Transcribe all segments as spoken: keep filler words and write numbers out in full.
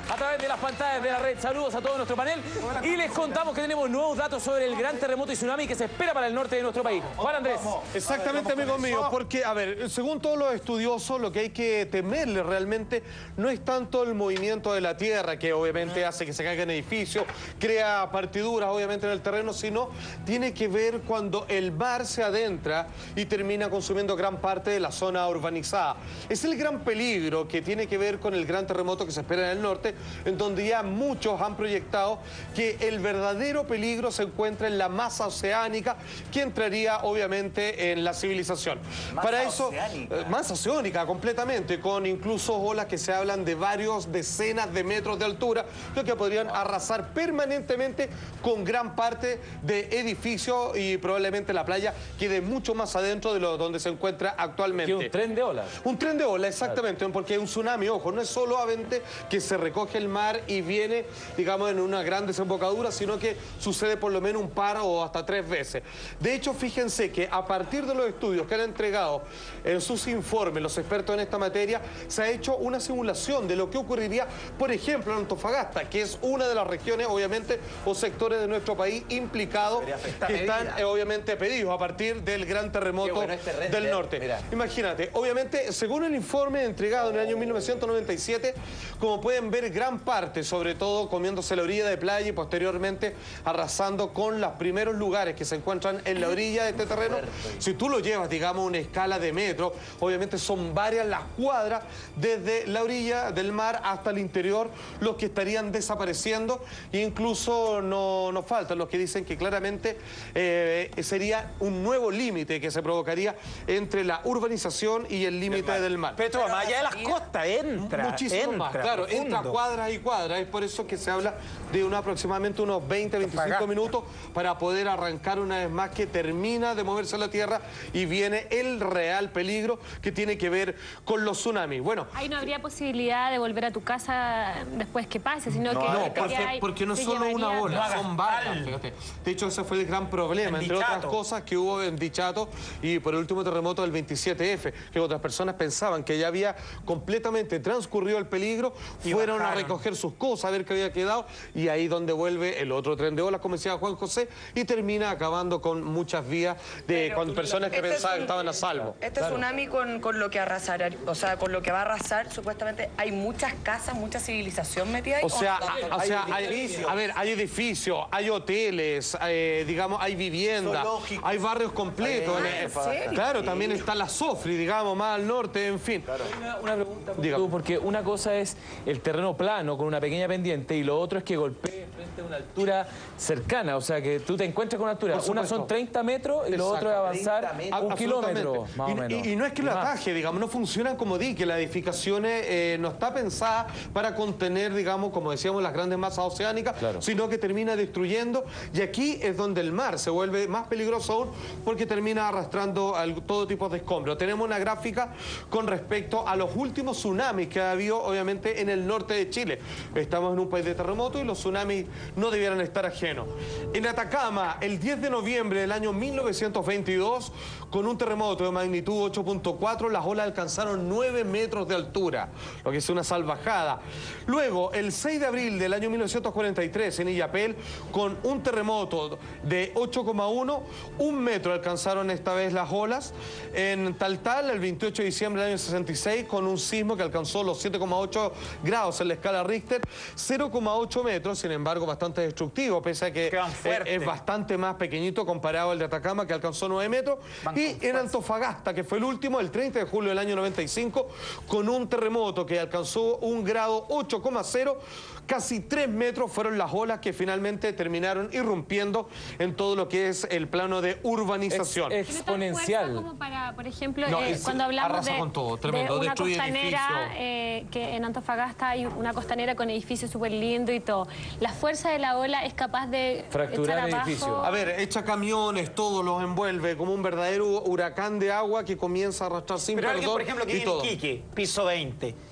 a través de las pantallas de la red. Saludos a todo nuestro panel. Y les contamos que tenemos nuevos datos sobre el gran terremoto y tsunami que se espera para el norte de nuestro país. Juan Andrés. Exactamente, amigo mío, porque, a ver, según todos los estudiosos, lo que hay que temerle realmente no es tanto el movimiento de la tierra, que obviamente hace que se caigan edificios, crea partiduras, obviamente, en el terreno, sino tiene que ver cuando el mar se adentra y termina consumiendo gran parte de la zona urbanizada. Es el gran peligro que tiene que ver con el gran terremoto que se espera en el norte, en donde ya muchos han proyectado que el verdadero peligro se encuentra en la masa oceánica, que entraría obviamente en la civilización. Masa Para eso, oceánica. eh, masa oceánica completamente, con incluso olas que se hablan de varios decenas de metros de altura, lo que podrían arrasar permanentemente con gran parte de edificios y probablemente la playa quede mucho más adentro de lo donde se encuentra actualmente. Que un tren de olas. Un tren de ola, exactamente, porque un tsunami, ojo, no es solamente que se recoge el mar y viene, digamos, en una gran desembocadura, sino que sucede por lo menos un par o hasta tres veces. De hecho, fíjense que a partir de los estudios que han entregado en sus informes los expertos en esta materia, se ha hecho una simulación de lo que ocurriría, por ejemplo, en Antofagasta, que es una de las regiones, obviamente, o sectores de nuestro país implicados, que están, eh, obviamente, pedidos a partir del gran terremoto bueno este render, del norte. mira. Imagínate, obviamente, según el informe entregado en el año mil novecientos noventa y siete, como pueden ver, gran parte, sobre todo comiéndose la orilla de playa y posteriormente arrasando con los primeros lugares que se encuentran en la orilla de este terreno. Si tú lo llevas, digamos, a una escala de metro, obviamente son varias las cuadras desde la orilla del mar hasta el interior los que estarían desapareciendo, e incluso no nos faltan los que dicen que claramente eh, sería un nuevo límite que se provocaría entre la urbanización y el límite del mar. Pero más allá de las costas, entra. Muchísimo entra, más, claro, profundo. entra cuadras y cuadras. Es por eso que se habla de una, aproximadamente unos veinte, veinticinco minutos para poder arrancar una vez más, que termina de moverse la tierra y viene el real peligro que tiene que ver con los tsunamis. Bueno, Ahí no habría posibilidad de volver a tu casa después que pase, sino que... no, que porque, hay- porque no se solo una llevaría- ola, son varias, fíjate. De hecho, ese fue el gran problema, En entre Dichato. otras cosas, que hubo en Dichato y por el último terremoto del veintisiete F, que otras personas pensaban que ya había completamente transcurrido el peligro, Y fueron bajaron. a recoger sus cosas, a ver qué había quedado, y ahí donde vuelve el otro tren de olas, como decía Juan José, y termina acabando con muchas vías de Pero con personas que este es pensaban que un- estaban a salvo. Este tsunami con, con lo que arrasará, o sea, con lo que va a arrasar, supuestamente hay muchas casas, mucha civilización metida ahí. O sea, no? a, o sea, hay, a ver, hay edificios, hay hoteles, eh, digamos, hay viviendas, Zoológicos. hay barrios completos. Ah, en el- ¿en serio? Claro, también está la Sofri, digamos, más al norte, en fin. Una, una pregunta, Diga. tú, porque una cosa es el terreno plano con una pequeña pendiente y lo otro es que golpee frente a una altura cercana, o sea, que tú te encuentres con una altura. Por Una supuesto. son treinta metros y lo Exacto. otro es avanzar treinta metros. un Absolutamente. kilómetro, más o y, menos. y- y no es que lo Y más. ataje, digamos, no funcionan como dique. Las edificaciones eh, no está pensada para contener, digamos, como decíamos, las grandes masas oceánicas, Claro. sino que termina destruyendo. Y aquí es donde el mar se vuelve más peligroso aún, porque termina arrastrando al- todo tipo de escombros. Tenemos una gráfica con respecto a los últimos tsunamis que ha habido, obviamente, en el norte de Chile. Estamos en un país de terremoto y los tsunamis no debieran estar ajenos. En Atacama, el diez de noviembre del año mil novecientos veintidós, con un terremoto de magnitud ocho punto cuatro, las olas alcanzaron nueve metros de altura, lo que es una salvajada. Luego, el seis de abril del año mil novecientos cuarenta y tres, en Illapel, con un terremoto de ocho coma uno, un metro alcanzaron esta vez las olas. En Taltal, el veintiocho de diciembre del año sesenta y seis, con un sismo que alcanzó los siete coma ocho grados en la escala Richter, cero coma ocho metros, sin embargo, bastante destructivo, pese a que Quedan eh, fuertes. es bastante más pequeñito comparado al de Atacama, que alcanzó nueve metros. Van Y con en fuerza. Antofagasta, que fue el último, el treinta de julio del año noventa y cinco, con un terremoto que alcanzó un grado ocho coma cero, casi tres metros fueron las olas que finalmente terminaron irrumpiendo en todo lo que es el plano de urbanización. Ex- Tiene tal exponencial. fuerza como para, por ejemplo, No, eh, es- cuando hablamos arrasa de, con todo, tremendo, de una destruye costanera, edificios. eh, que en Antofagasta hay una costanera con edificios súper lindos y todo. La fuerza de la ola es capaz de Fracturar echar abajo... edificios. A ver, echa camiones, todo los envuelve como un verdadero huracán de agua que comienza a arrastrar sin Pero alguien, perdón por ejemplo, que y vive en todo. Iquique, piso veinte,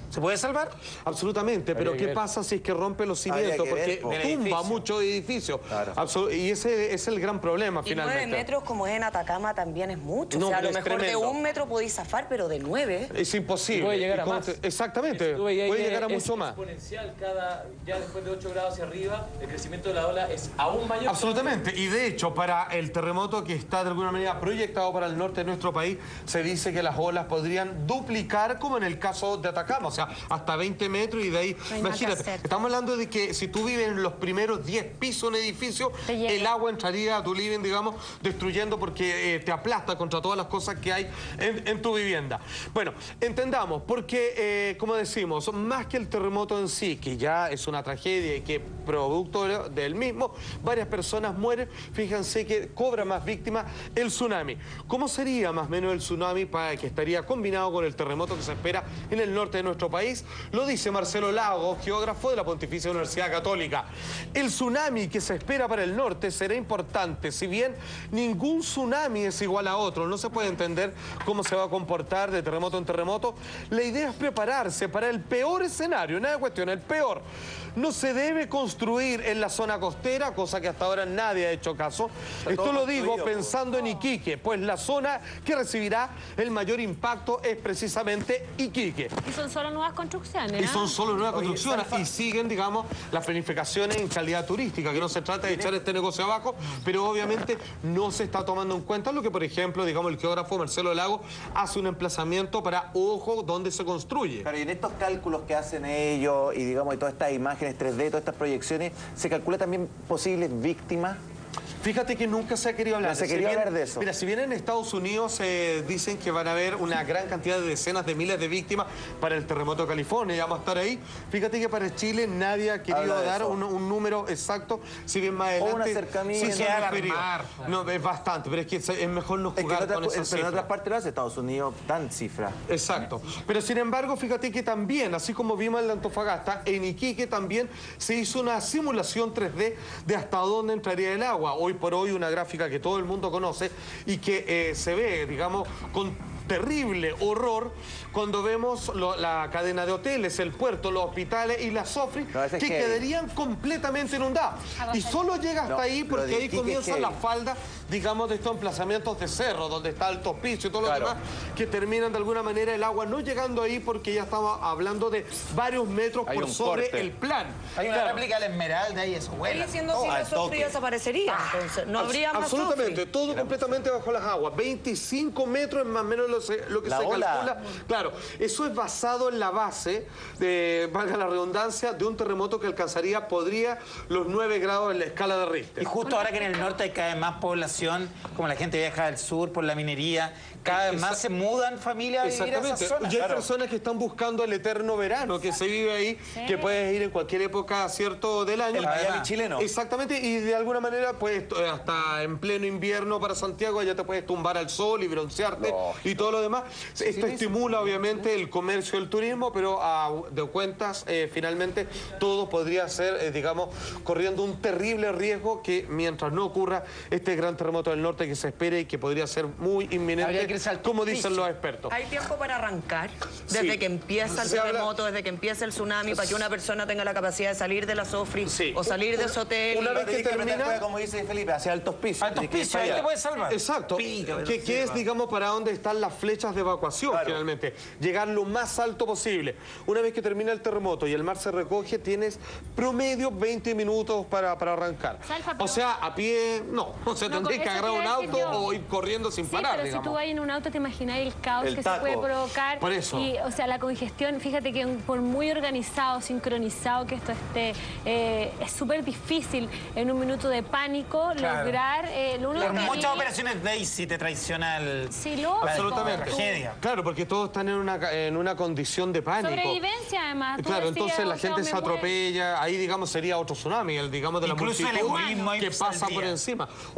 ¿Se puede salvar? Absolutamente, pero Habría ¿qué que ver. pasa si es que rompe los cimientos? Habría que ver, Porque po. tumba Del edificio. muchos edificios. Claro. Absol- y ese es el gran problema, Y finalmente. nueve metros, como es en Atacama, también es mucho. No, o sea, a pero lo es mejor tremendo. de un metro podéis zafar, pero de nueve. Es imposible. Y puede llegar ¿Y a cómo más. te- Exactamente, Tú veías puede que llegar a es mucho más. exponencial cada, ya después de ocho grados hacia arriba, el crecimiento de la ola es aún mayor. Absolutamente, y de hecho para el terremoto que está de alguna manera proyectado para el norte de nuestro país, se dice que las olas podrían duplicar como en el caso de Atacama, o sea, hasta veinte metros y de ahí, No hay nada que imagínate, hacer. estamos hablando de que si tú vives en los primeros diez pisos de un edificio, Te llega. el agua entraría a tu living, digamos, destruyendo porque eh, te aplasta contra todas las cosas que hay en, en tu vivienda. Bueno, entendamos, porque eh, como decimos, más que el terremoto en sí, que ya es una tragedia y que producto del mismo, varias personas mueren, fíjense que cobra más víctimas el tsunami. ¿Cómo sería más o menos el tsunami para que estaría combinado con el terremoto que se espera en el norte de nuestro país? Lo dice Marcelo Lago, geógrafo de la Pontificia Universidad Católica. El tsunami que se espera para el norte será importante, si bien ningún tsunami es igual a otro, no se puede entender cómo se va a comportar de terremoto en terremoto. La idea es prepararse para el peor escenario, nada de cuestión, el peor. No se debe construir en la zona costera, cosa que hasta ahora nadie ha hecho caso. Esto todo lo digo construido, pensando en Iquique, pues la zona que recibirá el mayor impacto es precisamente Iquique. Y son solo nuevas construcciones. Y ¿ah? son solo nuevas Oye, construcciones Salfa. y siguen, digamos, las planificaciones en calidad turística, que no se trata de echar este negocio abajo, pero obviamente no se está tomando en cuenta lo que, por ejemplo, digamos, el geógrafo Marcelo Lago hace un emplazamiento para, ojo, dónde se construye. Claro, y en estos cálculos que hacen ellos y digamos y todas estas imágenes tres D, todas estas proyecciones, ¿se calcula también posibles víctimas? Fíjate que nunca se ha querido hablar No se Si quería bien- hablar de eso. Mira, si bien en Estados Unidos eh, dicen que van a haber una gran cantidad de decenas de miles de víctimas para el terremoto de California, ya vamos a estar ahí. Fíjate que para Chile nadie ha querido Habla de dar eso. un, un número exacto, si bien más O un adelante... acercamiento. sí se Que han alarmar. referido. No, es bastante, pero es que es mejor no Es que en jugar otras, con pero esas en otras cifras. partes lo hace Estados Unidos, dan cifras. Exacto. Pero sin embargo, fíjate que también, así como vimos en la Antofagasta, en Iquique también se hizo una simulación tres D de hasta dónde entraría el agua. Hoy por hoy una gráfica que todo el mundo conoce y que eh, se ve, digamos, con terrible horror cuando vemos lo- la cadena de hoteles, el puerto, los hospitales y las SOFRI No, ese es que heavy. quedarían completamente inundadas. Y solo llega hasta No, ahí lo porque de ahí Iquique comienza es la heavy. falda, digamos, de estos emplazamientos de cerro, donde está Alto Piso y todo lo Claro. demás, que terminan de alguna manera el agua no llegando ahí porque ya estamos hablando de varios metros Hay por un sobre corte. el plan. Hay una Claro. réplica de la Esmeralda y eso, Ahí vuela. diciendo Oh, si al la Sofri toque. desaparecería, entonces. No habría más Absolutamente, Sofri. todo completamente bajo las aguas. veinticinco metros es más o menos lo, se- lo que La se ola. calcula. Claro, eso es basado en la base, de, valga la redundancia, de un terremoto que alcanzaría, podría, los nueve grados en la escala de Y Richter. justo ahora que en el norte hay cada vez más población, como la gente viaja al sur por la minería, cada vez más Esa- se mudan familias a vivir a Exactamente. esas zonas. Y hay Claro. personas que están buscando el eterno verano que se vive ahí, que puedes ir en cualquier época, cierto, del año. El Miami Además, chileno. Exactamente, y de alguna manera, pues, eh, hasta en pleno invierno para Santiago, ya te puedes tumbar al sol y broncearte y todo lo demás. Esto estimula, obviamente, el comercio y el turismo, pero a de cuentas, eh, finalmente, todo podría ser, eh, digamos, corriendo un terrible riesgo que mientras no ocurra este gran terremoto del norte que se espera y que podría ser muy Habría que inminente, irse al como piso. dicen los expertos. Hay tiempo para arrancar, desde Sí. que empieza el Se habla- terremoto, desde que empieza el tsunami, para que una persona tenga la capacidad de salir de la Sofri Sí. o salir de su hotel. Una y- vez que Tenés que apretar termina- fuego, como dice Felipe, hacia altos pisos. Altos Tenés que ir pisos, para ahí allá. te puedes salvar. Exacto. Pica, que, que es, digamos, para dónde están las flechas de evacuación, Claro. finalmente. Llegar lo más alto posible. Una vez que termina el terremoto y el mar se recoge, tienes promedio veinte minutos para, para arrancar. Salfa, O pero- sea, a pie, no. O sea, No, tendrías que eso agarrar te un iba a decir auto yo. o ir corriendo sin Sí, parar, pero digamos. si tú vas en un auto te imagináis el caos El que taco. se puede provocar. Por eso. Y, o sea, la congestión, fíjate que un- por muy organizado, sincronizado que esto esté, eh, es súper difícil en un minuto de pánico Claro. lograr... Eh, lo único Por que muchas vi- operaciones Daisy te traiciona el... Sí, lógico. la Absolutamente. tragedia. Claro, porque todos están en una, en una condición de pánico. Sobrevivencia, además. Tú Claro, decías, entonces la o sea, gente me se muero. atropella, ahí digamos sería otro tsunami, el digamos de la Incluso el multitud egoísmo ahí que te pasa saldría. por encima. Obviamente Egoísmo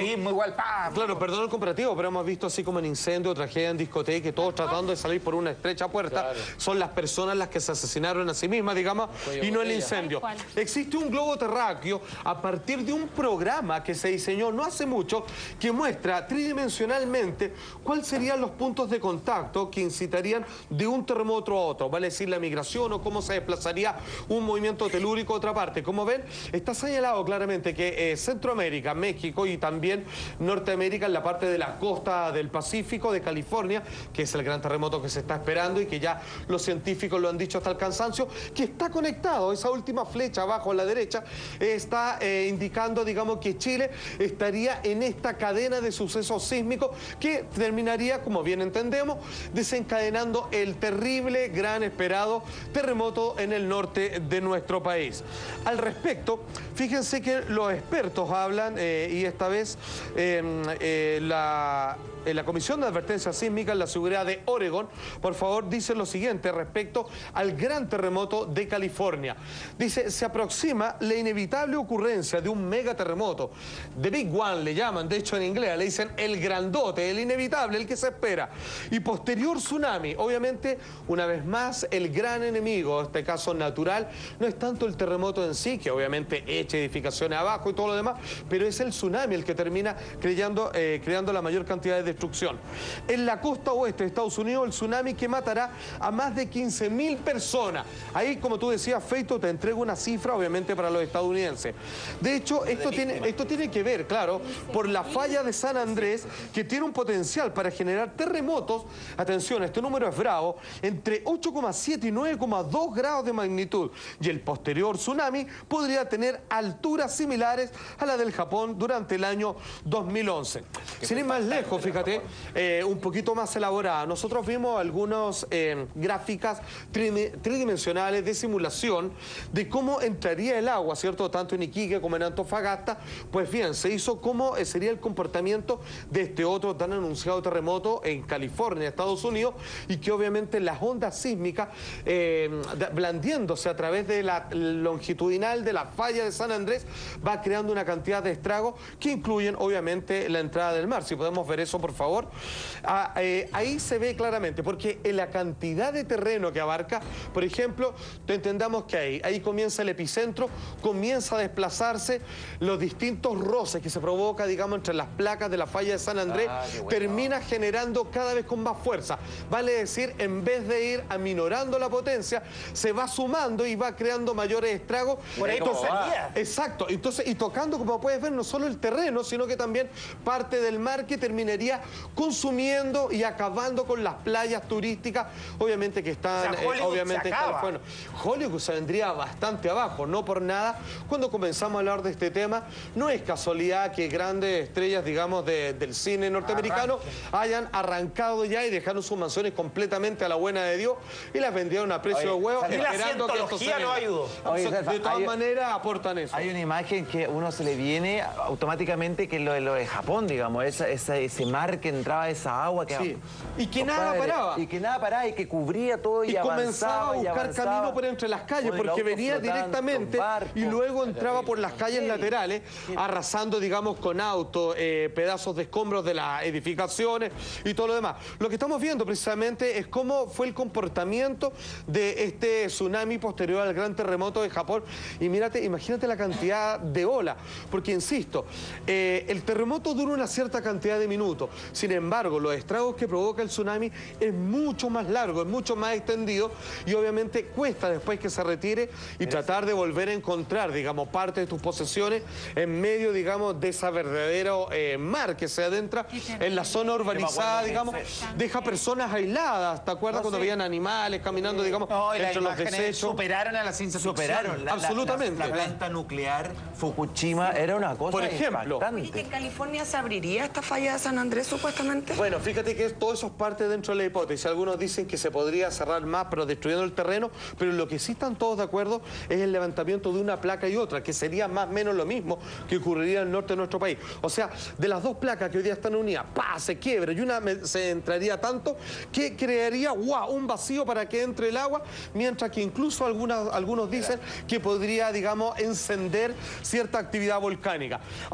turismo igual, pa. Claro, perdón el comparativo, pero hemos visto así como en incendio, tragedia en discoteca, que todos tratando de salir por una estrecha puerta, Claro. son las personas las que se asesinaron a sí mismas, digamos, cuello y no el botella. incendio. Tal cual. Existe un globo terráqueo a partir de un programa que se diseñó no hace mucho, que muestra tridimensionalmente cuáles serían los puntos de contacto que incitarían de un terremoto a otro, vale decir la migración o cómo se desplazaría un movimiento telúrico a otra parte. Como ven, está señalado claramente que eh, Centroamérica, México y también Norteamérica en la parte de la costa del Pacífico, de California, que es el gran terremoto que se está esperando y que ya los científicos lo han dicho hasta el cansancio, que está conectado, esa última flecha abajo a la derecha, eh, está eh, indicando, digamos, que Chile estaría en esta cadena de sucesos sísmicos que terminaría, como bien entendemos, desencadenando el terrible, gran esperado terremoto en el norte de nuestro país. Al respecto, fíjense que los expertos hablan, eh, y esta vez eh, eh, la... En la Comisión de Advertencia Sísmica en la Seguridad de Oregon, por favor, dice lo siguiente respecto al gran terremoto de California. Dice, se aproxima la inevitable ocurrencia de un megaterremoto. The Big One le llaman, de hecho en inglés le dicen el grandote, el inevitable, el que se espera. Y posterior tsunami, obviamente, una vez más, el gran enemigo, en este caso natural, no es tanto el terremoto en sí, que obviamente echa edificaciones abajo y todo lo demás, pero es el tsunami el que termina creando, eh, creando la mayor cantidad de destrucción. En la costa oeste de Estados Unidos, el tsunami que matará a más de quince mil personas. Ahí, como tú decías, Feito, te entrego una cifra, obviamente, para los estadounidenses. De hecho, esto tiene, esto tiene que ver, claro, por la falla de San Andrés, que tiene un potencial para generar terremotos, atención, este número es bravo, entre ocho coma siete y nueve coma dos grados de magnitud. Y el posterior tsunami podría tener alturas similares a la del Japón durante el año dos mil once. Sin ir más lejos, fíjate, Eh, un poquito más elaborada. Nosotros vimos algunas eh, gráficas tridimensionales de simulación de cómo entraría el agua, ¿cierto? Tanto en Iquique como en Antofagasta. Pues bien, se hizo cómo sería el comportamiento de este otro tan anunciado terremoto en California, Estados Unidos, y que obviamente las ondas sísmicas, eh, blandiéndose a través de la longitudinal de la falla de San Andrés, va creando una cantidad de estragos que incluyen obviamente la entrada del mar. Si podemos ver eso, por favor. Ah, eh, ahí se ve claramente, porque en la cantidad de terreno que abarca, por ejemplo, entendamos que ahí, ahí comienza el epicentro, comienza a desplazarse los distintos roces que se provoca, digamos, entre las placas de la falla de San Andrés, Ah, qué bueno. termina generando cada vez con más fuerza. Vale decir, en vez de ir aminorando la potencia, se va sumando y va creando mayores estragos. Por ahí Entonces, tocaría. exacto, entonces, y tocando, como puedes ver, no solo el terreno, sino que también parte del mar que terminaría consumiendo y acabando con las playas turísticas, obviamente que están, O sea, Hollywood eh, obviamente se están, acaba. bueno, Hollywood se vendría bastante abajo, no por nada. Cuando comenzamos a hablar de este tema, no es casualidad que grandes estrellas, digamos, de- del cine norteamericano hayan arrancado ya y dejaron sus mansiones completamente a la buena de Dios y las vendieron a precio Oye, de huevo, y la esperando que esto se cientología no venda. ayudó. Oye, Rafa, De todas hay- maneras, aportan eso. Hay una imagen que uno se le viene automáticamente que es lo de, lo de Japón, digamos, esa, esa- ese mar que entraba esa agua que Sí. Y que nada Compadre, paraba. y que nada paraba y que cubría todo y, Y comenzaba a avanzaba y buscar avanzaba. camino por entre las calles, Bueno, y porque los autos venía flotando, directamente barcos. y luego entraba por las calles Sí. laterales, arrasando, digamos, con autos, eh, pedazos de escombros de las edificaciones y todo lo demás. Lo que estamos viendo precisamente es cómo fue el comportamiento de este tsunami posterior al gran terremoto de Japón. Y mírate, imagínate la cantidad de olas, porque insisto, eh, el terremoto dura una cierta cantidad de minutos. Sin embargo, los estragos que provoca el tsunami es mucho más largo, es mucho más extendido y obviamente cuesta después que se retire y tratar de volver a encontrar, digamos, parte de tus posesiones en medio, digamos, de esa verdadero eh, mar que se adentra en la zona urbanizada, digamos, deja personas aisladas. ¿Te acuerdas cuando veían animales caminando, digamos, No, y las entre los imágenes desechos? superaron a la ciencia ficción. Superaron. La, la- Absolutamente. La, la planta nuclear Fukushima era una cosa Por ejemplo. impactante. ¿Y que en California se abriría esta falla de San Andrés supuestamente? Bueno, fíjate que todo eso es parte dentro de la hipótesis. Algunos dicen que se podría cerrar más, pero destruyendo el terreno, pero lo que sí están todos de acuerdo es el levantamiento de una placa y otra, que sería más o menos lo mismo que ocurriría en el norte de nuestro país. O sea, de las dos placas que hoy día están unidas, ¡pa!, se quiebra y una me- se entraría tanto que crearía, ¡guau!, un vacío para que entre el agua, mientras que incluso algunas, algunos dicen que podría, digamos, encender cierta actividad volcánica. A propósito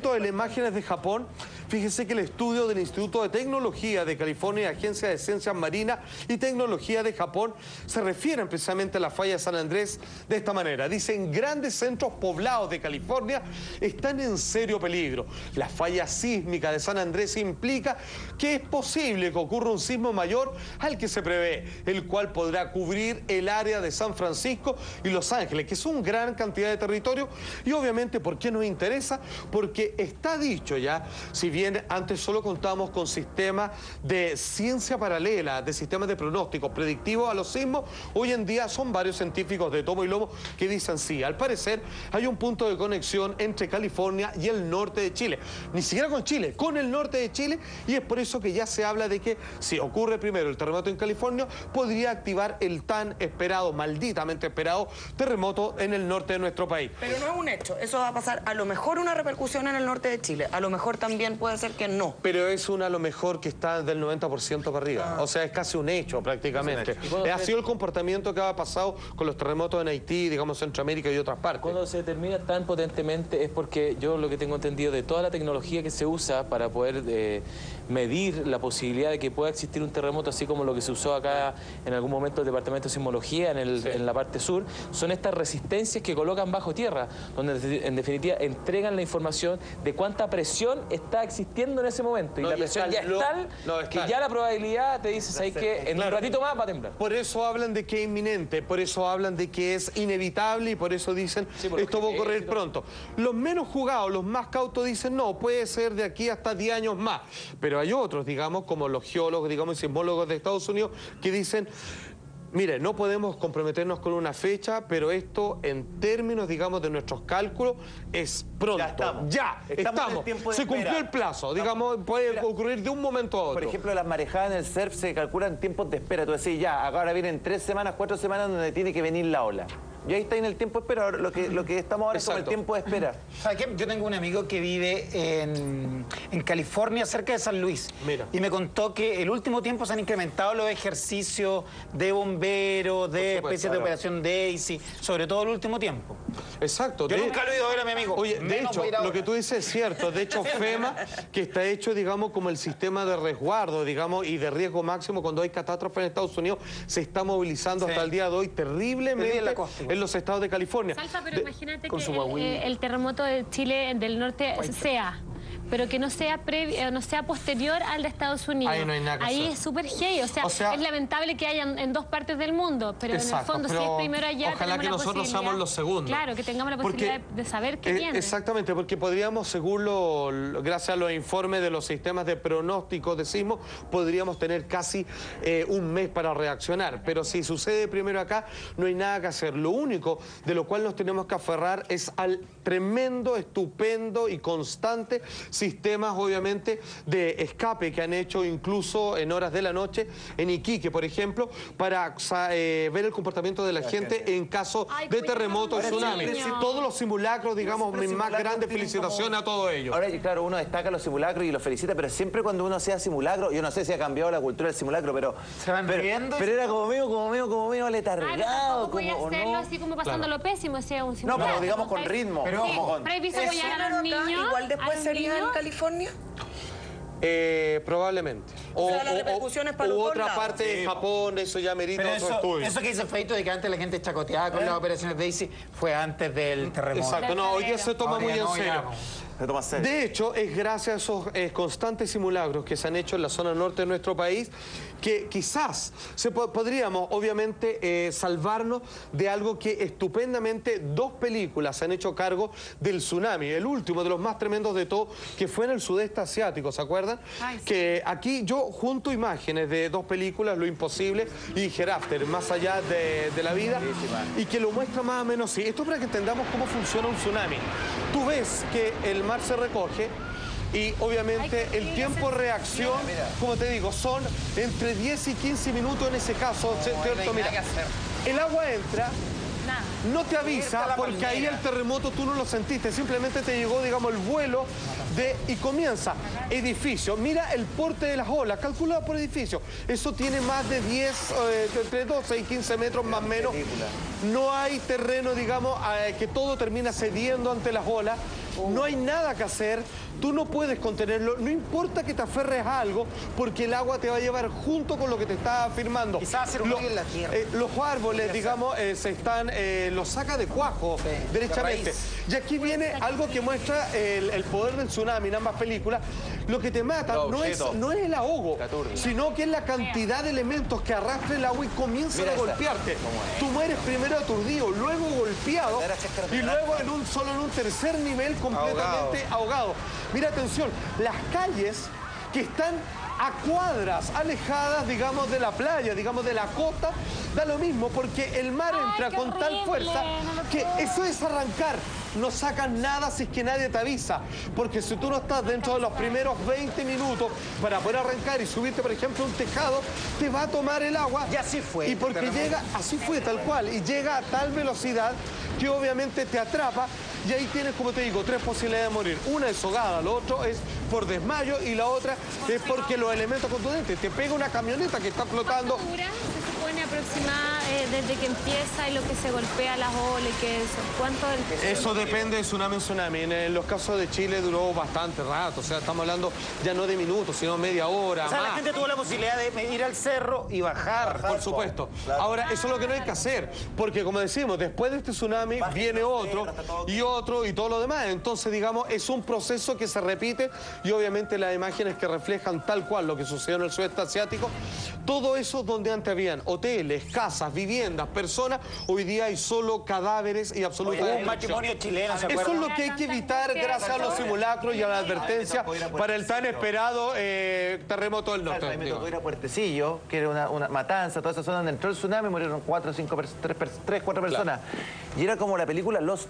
propósito de las imágenes de Japón, fíjese que el estudio del Instituto de Tecnología de California y Agencia de Ciencias Marinas y Tecnología de Japón se refieren precisamente a la falla de San Andrés de esta manera. Dicen, grandes centros poblados de California están en serio peligro. La falla sísmica de San Andrés implica que es posible que ocurra un sismo mayor al que se prevé, el cual podrá cubrir el área de San Francisco y Los Ángeles, que es una gran cantidad de territorio. Y obviamente, ¿por qué nos interesa? Porque está dicho ya, si bien antes solo contábamos con sistemas de ciencia paralela, de sistemas de pronósticos predictivos a los sismos, hoy en día son varios científicos de tomo y lomo que dicen sí. Al parecer hay un punto de conexión entre California y el norte de Chile. Ni siquiera con Chile, con el norte de Chile, y es por eso que ya se habla de que si ocurre primero el terremoto en California, podría activar el tan esperado, malditamente esperado, terremoto en el norte de nuestro país. Pero no es un hecho, eso va a pasar a lo mejor una repercusión en el norte de Chile, a lo mejor también puede ser que no. Pero es una a lo mejor que está del noventa por ciento para arriba. Ah. O sea, es casi un hecho prácticamente. Es un hecho. Ha sido el comportamiento que ha pasado con los terremotos en Haití, digamos, Centroamérica y otras partes. Cuando se determina tan potentemente es porque yo lo que tengo entendido de toda la tecnología que se usa para poder eh, medir la posibilidad de que pueda existir un terremoto, así como lo que se usó acá en algún momento el Departamento de Sismología en, el, sí. en la parte sur, son estas resistencias que colocan bajo tierra, donde en definitiva entregan la información de cuánta presión está existiendo en ese momento. Y no, la presión ya es lo, tal no, es que tal. ya la probabilidad te dices ahí que en claro. un ratito más va a temblar. Por eso hablan de que es inminente, por eso hablan de que es inevitable y por eso dicen sí, por esto va a ocurrir pronto. Los menos jugados, los más cautos dicen no, puede ser de aquí hasta diez años más. Pero hay otros, digamos, como los geólogos, digamos, y sismólogos de Estados Unidos que dicen... Mire, no podemos comprometernos con una fecha, pero esto en términos, digamos, de nuestros cálculos es pronto. Ya estamos. Ya, estamos. estamos. Se cumplió el plazo, digamos, puede Mira, ocurrir de un momento a otro. Por ejemplo, las marejadas en el surf se calculan tiempos de espera. Tú decís, ya, ahora vienen tres semanas, cuatro semanas donde tiene que venir la ola. Y ahí está en el tiempo de espera. Lo que, lo que estamos ahora Exacto. es como el tiempo de espera. ¿Sabes qué? Yo tengo un amigo que vive en, en California, cerca de San Luis. Mira. Y me contó que el último tiempo se han incrementado los ejercicios de bomberos, de especies claro. de operación Daisy, sobre todo el último tiempo. Exacto. Yo de, nunca lo he ido a ver a mi amigo. Oye, de hecho, lo que tú dices es cierto. De hecho, FEMA, que está hecho, digamos, como el sistema de resguardo, digamos, y de riesgo máximo cuando hay catástrofe en Estados Unidos, se está movilizando sí. hasta el día de hoy terriblemente en, la costa, en los estados de California. Salsa, pero de, imagínate que el, eh, el terremoto de Chile del norte sea... pero que no sea previo, no sea posterior al de Estados Unidos. Ahí no hay nada que Ahí hacer. es súper gay, o sea, o sea, es lamentable que haya en dos partes del mundo, pero exacto, en el fondo si es primero allá, ojalá que nosotros seamos los segundos. Claro, que tengamos la posibilidad porque, de, de saber qué eh, viene. Exactamente, porque podríamos, según lo, lo, gracias a los informes de los sistemas de pronóstico de sismo, podríamos tener casi eh, un mes para reaccionar, pero si sucede primero acá, no hay nada que hacer. Lo único de lo cual nos tenemos que aferrar es al tremendo, estupendo y constante sistemas, obviamente, de escape que han hecho incluso en horas de la noche en Iquique, por ejemplo, para eh, ver el comportamiento de la gente en caso Ay, de terremoto o tsunami. Todos los simulacros, digamos, mis más grandes felicitaciones como... a todos ellos. Ahora, claro, uno destaca los simulacros y los felicita, pero siempre cuando uno sea simulacro, yo no sé si ha cambiado la cultura del simulacro, pero... ¿Se van pero, riendo? Pero era como medio, como medio, como medio letargado. Voy a hacerlo no. así como pasando claro. lo pésimo, o sea, un simulacro. No, pero digamos con ritmo. Pero, sí, con... pero visto que ya a los niños... Igual después sería en California. Eh, probablemente. O, o sea, las repercusiones para u los otra lados. parte de Japón, eso ya merita Pero otro eso, estudio. eso que dice Feito de que antes la gente chacoteaba con ¿Eh? las operaciones Daisy fue antes del terremoto. Exacto, no, hoy día se toma muy en serio. De hecho, es gracias a esos eh, constantes simulacros que se han hecho en la zona norte de nuestro país que quizás se po podríamos, obviamente, eh, salvarnos de algo que estupendamente dos películas se han hecho cargo del tsunami. El último de los más tremendos de todos, que fue en el sudeste asiático, ¿se acuerdan? Ay, sí. Que aquí yo junto imágenes de dos películas, Lo Imposible y Hereafter, Más Allá de, de la Vida, y que lo muestra más o menos así. Esto para que entendamos cómo funciona un tsunami. Tú ves que el mar se recoge y obviamente el tiempo de reacción, como te digo, son entre diez y quince minutos en ese caso, ¿cierto? Mira, el agua entra, no te avisa porque ahí el terremoto tú no lo sentiste, simplemente te llegó, digamos, el vuelo de y comienza edificio. Mira el porte de las olas, calculado por edificio. Eso tiene más de diez, eh, entre doce y quince metros más o menos. No hay terreno, digamos, eh, que todo termina cediendo ante las olas. no hay nada que hacer, tú no puedes contenerlo, no importa que te aferres a algo, porque el agua te va a llevar junto con lo que te está afirmando. Quizás hacer un Lo- hoyo en la tierra. eh, los árboles, digamos, eh, se están, eh, los saca de cuajo, Sí, derechamente. de raíz. Y aquí viene algo que muestra el, el poder del tsunami en ambas películas. Lo que te mata No, no es, Cheto. no es el ahogo, Te aturde. sino que es la cantidad de elementos que arrastra el agua y comienzan Mira a esta. golpearte. Tú mueres primero aturdido, luego golpeado Era chascarra y luego en un, solo en un tercer nivel completamente ahogado. Mira, atención, las calles que están a cuadras alejadas, digamos, de la playa, digamos, de la costa, da lo mismo, porque el mar Ay, entra qué con tal horrible, fuerza no lo que puedo. eso es arrancar. No sacas nada si es que nadie te avisa, porque si tú no estás dentro de los primeros veinte minutos para poder arrancar y subirte, por ejemplo, a un tejado, te va a tomar el agua. Y así fue. Y porque Terremoto. llega, así fue, tal cual, y llega a tal velocidad que obviamente te atrapa. Y ahí tienes, como te digo, tres posibilidades de morir. Una es ahogada, lo otro es por desmayo y la otra es porque los elementos contundentes. Te pega una camioneta que está flotando. ¿Cuánto dura? Se supone aproximada eh, desde que empieza y lo que se golpea las olas y que eso. ¿Cuánto del... Eso depende de tsunami en tsunami. En, en los casos de Chile duró bastante rato. O sea, estamos hablando ya no de minutos, sino media hora, O sea, más. la gente tuvo la posibilidad de ir al cerro y bajar. Por supuesto. Ahora, eso es lo que no hay que hacer. Porque, como decimos, después de este tsunami viene otro y otro y todo lo demás. Entonces, digamos, es un proceso que se repite y obviamente las imágenes que reflejan tal cual lo que sucedió en el sudeste asiático. Todo eso donde antes habían hoteles, casas, viviendas, personas, hoy día hay solo cadáveres y absolutamente... Un matrimonio chileno, ¿se Eso es acuerdan? lo que hay que evitar gracias a los simulacros y a la advertencia para el tan esperado eh, terremoto del A mí norte. me digo. tocó ir a Puertecillo, que era una, una matanza, toda esa zona donde entró el tsunami, murieron cuatro, cinco, pers- tres, pers- tres, cuatro personas. Y era como la película Lost.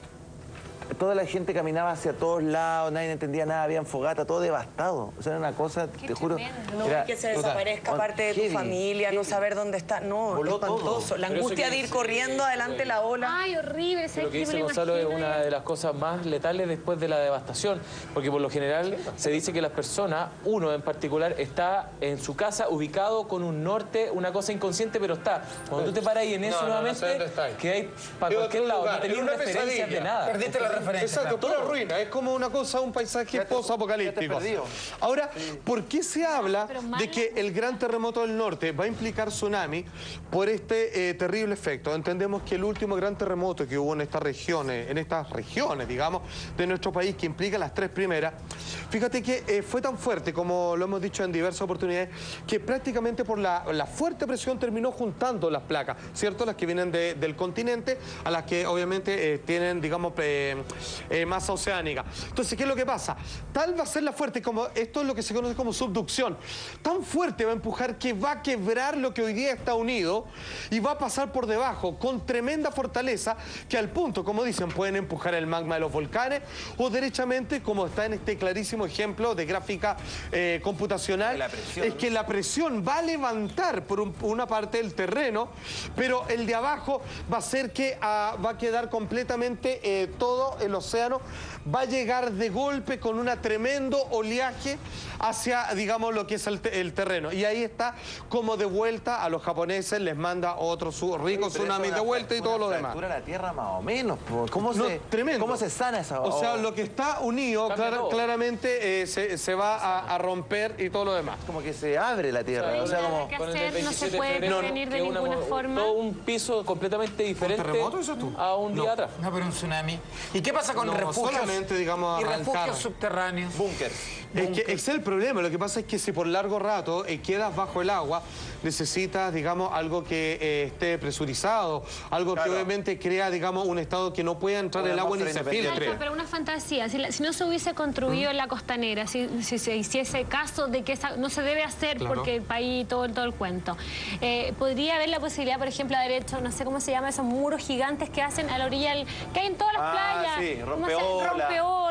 Toda la gente caminaba hacia todos lados, nadie entendía nada, habían fogata, todo devastado. O sea, era una cosa, te juro. tremendo. No, era- que se puta, desaparezca parte de tu heavy, familia, no heavy. saber dónde está. No, Voló espantoso. todo. La Pero eso angustia que de ir dice- corriendo adelante la ola. Ay, horrible. ¿sabes Lo que qué? dice Me lo Gonzalo es imagino una y- de las cosas más letales después de la devastación, porque por lo general se dice que las personas, uno en particular, está en su casa ubicado con un norte, una cosa inconsciente, pero está. Cuando tú te paras ahí en eso No, no, no nuevamente, sé dónde está ahí. que hay para En cualquier otro lado, lugar, no tenías en una referencias pesadilla. de nada. Perdiste la referencia. Exacto, claro. pura ruina. Es como una cosa, un paisaje Ya te post-apocalíptico. perdió. Ahora, ¿por qué se habla pero mal. de que el gran terremoto del norte va a implicar tsunami por este eh, terrible efecto? Entendemos que el último gran terremoto que hubo en estas regiones, en estas regiones, digamos, de nuestro país, que implica las tres primeras, fíjate que eh, fue tan fuerte, como lo hemos dicho en diversas oportunidades, que prácticamente por la, la fuerte presión terminó juntando las placas, ¿cierto? Las que vienen de- del continente a las que obviamente eh, tienen, digamos, eh, eh, masa oceánica. Entonces, ¿qué es lo que pasa? Tal va a ser la fuerte, como esto es lo que se conoce como subducción. Tan fuerte va a empujar que va a quebrar lo que hoy día está unido y va a pasar por debajo con tremenda fortaleza que al punto, como dicen, pueden empujar el magma de los volcanes o derechamente, como está en este clarísimo ejemplo de gráfica eh, computacional, La presión. es que la presión va a levantar por un- una parte del terreno, pero el de abajo va a hacer que ah, va a quedar completamente eh, todo el océano, va a llegar de golpe con un tremendo oleaje hacia, digamos, lo que es el, te- el terreno. Y ahí está como de vuelta a los japoneses, les manda otro su rico Pero tsunami eso de es vuelta y una todo lo demás. fractura de la tierra más o menos. po. ¿Cómo, No, se, tremendo. ¿Cómo se sana esa? O sea, o- lo que está unido Cambia clara- todo. claramente eh, se, se va a, a romper y todo lo demás. como que se abre la tierra. No hay O sea, nada como... que Con el del hacer, no se veintisiete de puede febrero, prevenir de que es una ninguna mo- forma. Todo un piso completamente diferente terremoto dices tú? a un día atrás. No, pero un tsunami. ¿Y qué pasa con No, refugios? solamente, digamos, y arrancar. refugios subterráneos. Búnkers. Es que ese es el problema, lo que pasa es que si por largo rato eh, quedas bajo el agua, necesitas, digamos, algo que eh, esté presurizado, algo Claro. que obviamente crea, digamos, un estado que no pueda entrar Una el agua ni atmósfera se independiente. filtre. Pero una fantasía, si, la- si no se hubiese construido en la costanera, si, si se hiciese caso de que esa- no se debe hacer Claro. porque el país, todo, todo el cuento, eh, podría haber la posibilidad, por ejemplo, de haber hecho, no sé cómo se llama, esos muros gigantes que hacen a la orilla, del- que hay en todas las Ah, playas. sí, ¿Cómo se- rompeola. rompeola o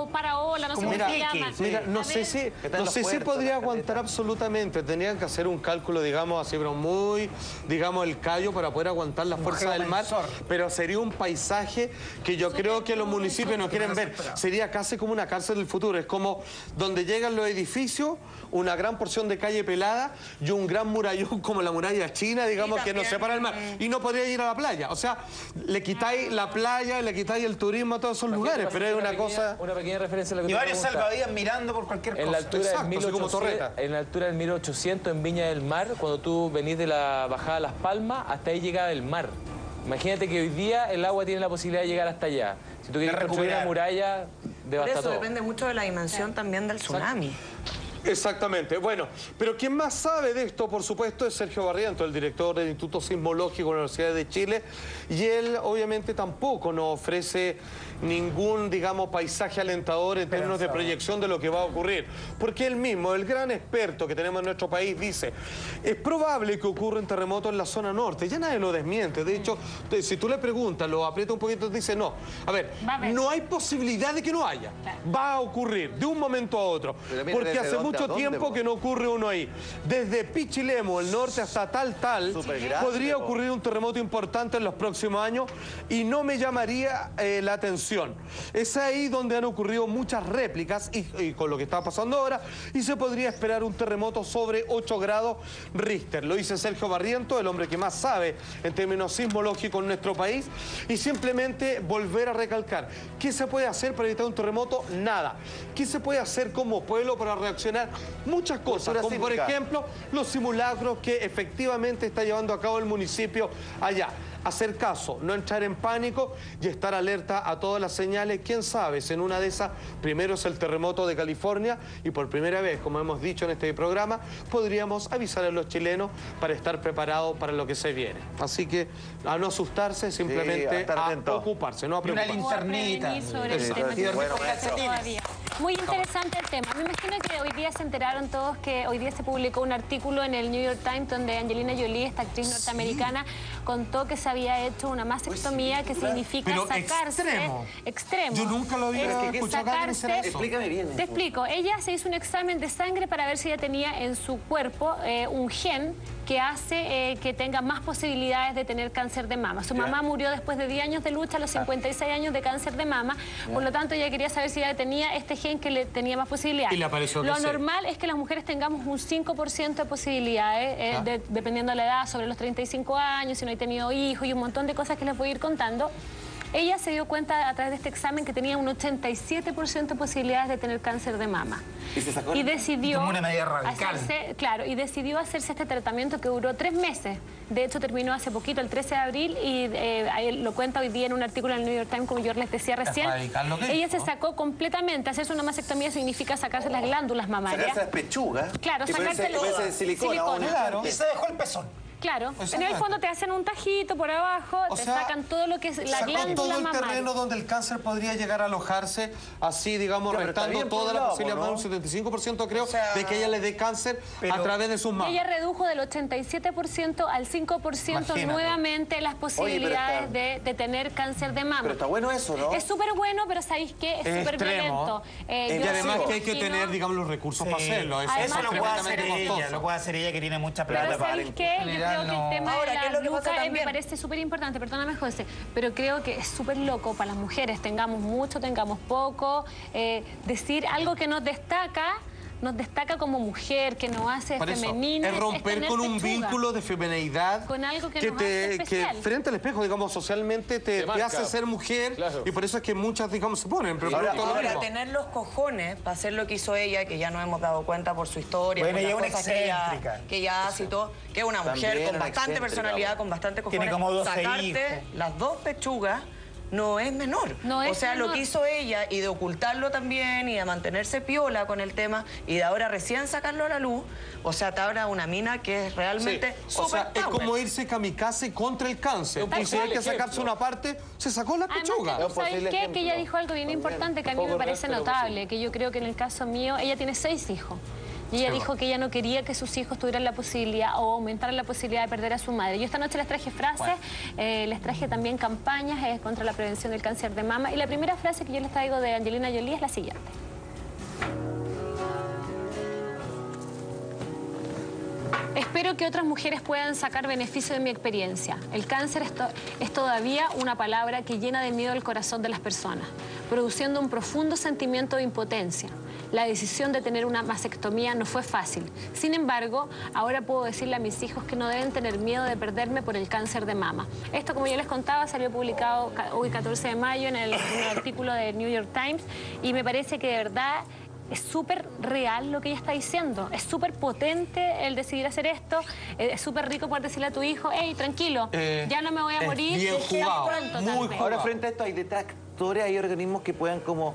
o paraola, no sé cómo mira, se llama. Mira, no sé si, no sé si podría aguantar absolutamente. Tendrían que hacer un cálculo, digamos, así, pero muy, digamos, el callo para poder aguantar la fuerza del mar. Pero sería un paisaje que yo creo que los municipios no quieren ver. Sería casi como una cárcel del futuro. Es como donde llegan los edificios, una gran porción de calle pelada y un gran murallón como la muralla china, digamos, que nos separa el mar. Y no podría ir a la playa. O sea, le quitáis la playa, le quitáis el turismo a todos esos lugares, pero es una, una cosa... Una pequeña referencia a lo que y varios salvavidas mirando por cualquier en cosa. La altura Exacto, del mil ochocientos, como torreta. En la altura del mil ochocientos, en Viña del Mar, cuando tú venís de la bajada a Las Palmas, hasta ahí llega el mar. Imagínate que hoy día el agua tiene la posibilidad de llegar hasta allá. Si tú quieres construir una muralla, devasta Por eso todo. depende mucho de la dimensión también del tsunami. Exactamente. Bueno, pero quien más sabe de esto, por supuesto, es Sergio Barrientos, el director del Instituto Sismológico de la Universidad de Chile, y él obviamente tampoco nos ofrece ningún, digamos, paisaje alentador en términos de proyección de lo que va a ocurrir, porque él mismo, el gran experto que tenemos en nuestro país, dice, es probable que ocurra un terremoto en la zona norte. Ya nadie lo desmiente. De hecho, si tú le preguntas, lo aprieta un poquito, dice, no, a ver, no hay posibilidad de que no haya. Va a ocurrir de un momento a otro, porque hace mucho mucho tiempo que no ocurre uno ahí. Desde Pichilemu, el norte, hasta tal, tal, podría ocurrir un terremoto importante en los próximos años y no me llamaría eh, la atención. Es ahí donde han ocurrido muchas réplicas y, y con lo que está pasando ahora, y se podría esperar un terremoto sobre ocho grados Richter. Lo dice Sergio Barrientos, el hombre que más sabe en términos sismológicos en nuestro país, y simplemente volver a recalcar, ¿qué se puede hacer para evitar un terremoto? Nada. ¿Qué se puede hacer como pueblo para reaccionar? Muchas cosas, como por ejemplo los simulacros que efectivamente está llevando a cabo el municipio allá. Hacer caso, no entrar en pánico y estar alerta a todas las señales. Quién sabe, si en una de esas, primero es el terremoto de California y por primera vez, como hemos dicho en este programa, podríamos avisar a los chilenos para estar preparados para lo que se viene. Así que a no asustarse, simplemente sí, a, a ocuparse, no a preocuparse. Una linternita. Sobre el tema, sí, bueno, todavía. Muy interesante el tema. Me imagino que hoy día se enteraron todos que hoy día se publicó un artículo en el New York Times donde Angelina Jolie, esta actriz norteamericana, sí, contó que se había hecho una mastectomía que significa pero sacarse... extremo. Extremo. Yo nunca lo había eh, escuchado. Sacarse, explícame bien. Te explico. Ella se hizo un examen de sangre para ver si ella tenía en su cuerpo eh, un gen que hace eh, que tenga más posibilidades de tener cáncer de mama. Su yeah. mamá murió después de diez años de lucha, a los cincuenta y seis años de cáncer de mama. Yeah. Por lo tanto, ella quería saber si ella tenía este gen que le tenía más posibilidades. Y le apareció Lo que normal sí. es que las mujeres tengamos un cinco por ciento de posibilidades, eh, ah. de, dependiendo de la edad, sobre los treinta y cinco años, si no he tenido hijos y un montón de cosas que les voy a ir contando. Ella se dio cuenta a través de este examen que tenía un ochenta y siete por ciento de posibilidades de tener cáncer de mama. Y se sacó y decidió como una medida radical. Hacerse, claro, y decidió hacerse este tratamiento que duró tres meses. De hecho, terminó hace poquito, el trece de abril, y eh, lo cuenta hoy día en un artículo en el New York Times, como yo les decía recién. Ella se sacó completamente. Hacerse una mastectomía significa sacarse las glándulas mamarias. Sacarse las pechugas. Claro, sacarse el silicona. silicona. Claro. Y se dejó el pezón. Claro, en el fondo te hacen un tajito por abajo, o te sea, sacan todo lo que es la sacó glándula todo el mamaria. terreno donde el cáncer podría llegar a alojarse, así, digamos, ya, restando toda la posibilidad, ¿no? Un setenta y cinco por ciento creo, o sea, de que ella le dé cáncer pero, a través de sus mamas. Ella redujo del ochenta y siete por ciento al cinco por ciento Imagínate. nuevamente las posibilidades Oye, está, de, de tener cáncer de mama. Pero está bueno eso, ¿no? Es súper bueno, pero ¿sabéis qué? Es súper violento. Eh, y además que hay que tener, digamos, los recursos sí. para hacerlo. Eso, eso lo puede hacer ella, lo puede hacer ella que tiene mucha plata. Pero ¿sabéis qué? Yo creo que el tema Ahora, de la nuca me Bien. parece súper importante, perdóname José, pero creo que es súper loco para las mujeres, tengamos mucho, tengamos poco, eh, decir algo que nos destaca, nos destaca como mujer, que nos hace femenina. Es romper es con un pechuga, vínculo de femineidad con algo que, que nos te, hace especial. Que frente al espejo, digamos, socialmente te, te, te hace ser mujer, claro. Y por eso es que muchas, digamos, se ponen. Pero ahora, ahora tener los cojones para hacer lo que hizo ella, que ya nos hemos dado cuenta por su historia, bueno, por las cosas que ella, que ella hace y todo, que es una mujer También con bastante personalidad, con bastante cojones. Tiene como doce Sacarte hijos. Las dos pechugas no es menor. No es o sea, menor. Lo que hizo ella y de ocultarlo también y de mantenerse piola con el tema y de ahora recién sacarlo a la luz, o sea, te abra una mina que es realmente sí. O sea, power. Es como irse kamikaze contra el cáncer. Y si hay que sacarse una parte, se sacó la pechuga. Además, ¿sabes qué? Ejemplo. Que ella dijo algo bien importante que a mí me parece notable, que yo creo que en el caso mío, ella tiene seis hijos. Y ella Sí, dijo que ella no quería que sus hijos tuvieran la posibilidad o aumentaran la posibilidad de perder a su madre. Yo esta noche les traje frases, eh, les traje también campañas eh, contra la prevención del cáncer de mama. Y la primera frase que yo les traigo de Angelina Jolie es la siguiente. Espero que otras mujeres puedan sacar beneficio de mi experiencia. El cáncer es, to es todavía una palabra que llena de miedo el corazón de las personas, produciendo un profundo sentimiento de impotencia. La decisión de tener una mastectomía no fue fácil. Sin embargo, ahora puedo decirle a mis hijos que no deben tener miedo de perderme por el cáncer de mama. Esto, como yo les contaba, salió publicado hoy catorce de mayo en el, en el artículo de New York Times y me parece que de verdad es súper real lo que ella está diciendo. Es súper potente el decidir hacer esto. Es súper rico poder decirle a tu hijo, hey, tranquilo, eh, ya no me voy a morir. Bien jugado, pronto, muy jugado. Ahora, frente a esto, hay detractores, hay organismos que puedan como...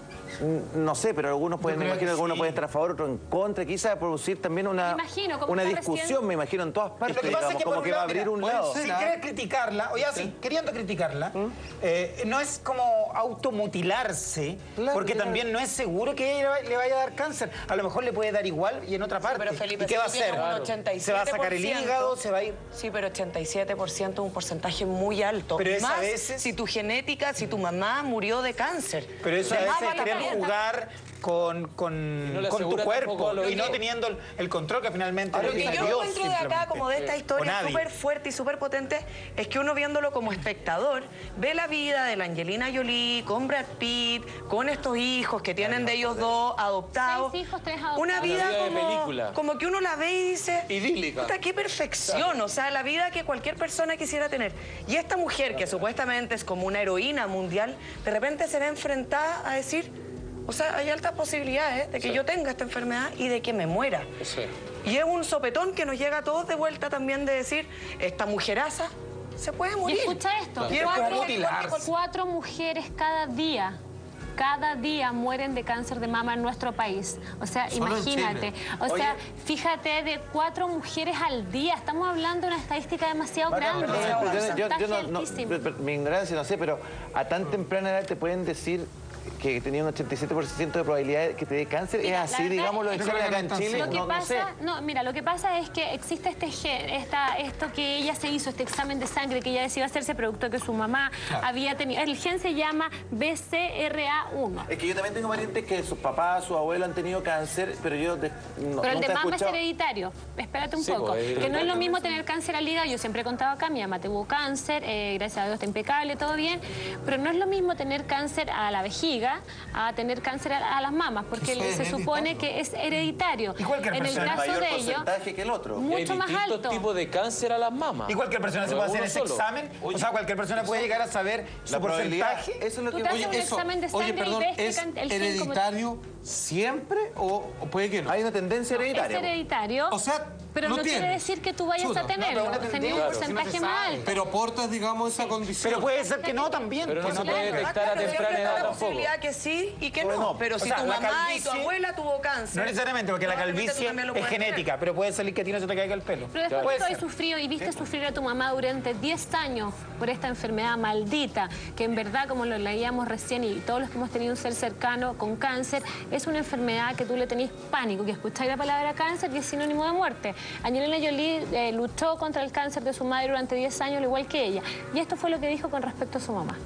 No sé, pero algunos pueden, me imagino que algunos sí. pueden estar a favor, otros en contra, quizás producir también una, imagino, una discusión, recién... me imagino, en todas partes, digamos, es que como que va a abrir un lado. Si quieres criticarla, o ya sí, queriendo criticarla, ¿Mm? eh, no es como automutilarse, claro, porque claro. también no es seguro que ella le vaya a dar cáncer. A lo mejor le puede dar igual y en otra parte. Sí, pero Felipe, ¿y qué va a hacer? Claro. ochenta y siete por ciento. ¿Se va a sacar el hígado? ¿Se va a ir? Sí, pero ochenta y siete por ciento es un porcentaje muy alto. Pero eso más a veces... si tu genética, si tu mamá murió de cáncer. Pero eso a veces querer jugar con, con, no con tu cuerpo y no teniendo el, el control que finalmente... Lo que yo encuentro de acá, como de esta historia súper fuerte y súper potente, es que uno viéndolo como espectador, ve la vida de la Angelina Jolie con Brad Pitt, con estos hijos que tienen de ellos dos adoptados. Seis hijos, tres adoptados. Una vida, vida como, como que uno la ve y dice... idílica. Puta, qué perfección, claro. O sea, la vida que cualquier persona quisiera tener. Y esta mujer, que supuestamente es como una heroína mundial, de repente se ve enfrentada a decir... O sea, hay altas posibilidades de que sí. yo tenga esta enfermedad y de que me muera. Sí. Y es un sopetón que nos llega a todos de vuelta también de decir, esta mujeraza se puede morir. Y escucha esto, claro. cuatro, cuatro mujeres cada día. Cada día mueren de cáncer de mama en nuestro país. O sea, Solo imagínate. O Oye, sea, fíjate, de cuatro mujeres al día. Estamos hablando de una estadística demasiado Bacán, grande. pero, pero, yo, yo no, no, altísimo. mi ignorancia, no sé, pero a tan temprana edad te pueden decir que tenía un ochenta y siete por ciento de probabilidad de que te dé cáncer. Mira, ¿Es así, digamos, lo examen acá en Chile? Lo que no, pasa, no, sé. no, mira, lo que pasa es que existe este gen, esta, esto que ella se hizo, este examen de sangre que ella decidió hacerse producto que su mamá claro. había tenido. El gen se llama B C R A uno. Es que yo también tengo parientes que sus papás, sus abuelos han tenido cáncer, pero yo de, no, Pero el de mama es hereditario. Espérate un sí, poco. Pues, que no es lo mismo tener cáncer al hígado. Yo siempre he contado acá, mi mamá tuvo cáncer, eh, gracias a Dios está impecable, todo bien. Pero no es lo mismo tener cáncer a la vejiga a tener cáncer a, a las mamas, porque sí, se supone que es hereditario. ¿Y cualquier en el persona? caso mayor de ellos, porcentaje que el otro. mucho hay más alto. distintos tipos de cáncer a las mamas. ¿Y cualquier persona se puede hacer ese solo. examen? Oye, o sea, cualquier persona puede llegar a saber la su porcentaje. Eso es lo Tú que te oye, haces un eso. examen de sangre Oye, perdón, y ves ¿es que el hereditario siempre o, o puede que no? Hay una tendencia hereditaria. Es hereditario. O sea, pero no, no quiere decir que tú vayas Chuta, a tenerlo. no, pero o sea, claro, un si porcentaje no se más sabe. alto. pero portas, digamos, esa condición. Pero puede ser que no también. Pero no pues se no puede tenga. detectar a Claro, temprana siempre está edad la tampoco. posibilidad que sí y que Bueno, no. Pero o si sea, tu la mamá calvicie- y tu abuela tuvo cáncer... No necesariamente, porque la probablemente tú calvicie también lo es puedes genética, tener. pero puede salir que a ti no se te caiga el pelo. Pero después Puede de que ser. hoy sufrido y viste sufrir a tu mamá durante diez años por esta enfermedad maldita, que en verdad, como lo leíamos recién, y todos los que hemos tenido un ser cercano con cáncer, es una enfermedad que tú le tenés pánico, que escucháis la palabra cáncer y es sinónimo de muerte. Angelina Jolie eh, luchó contra el cáncer de su madre durante diez años, al igual que ella. Y esto fue lo que dijo con respecto a su mamá.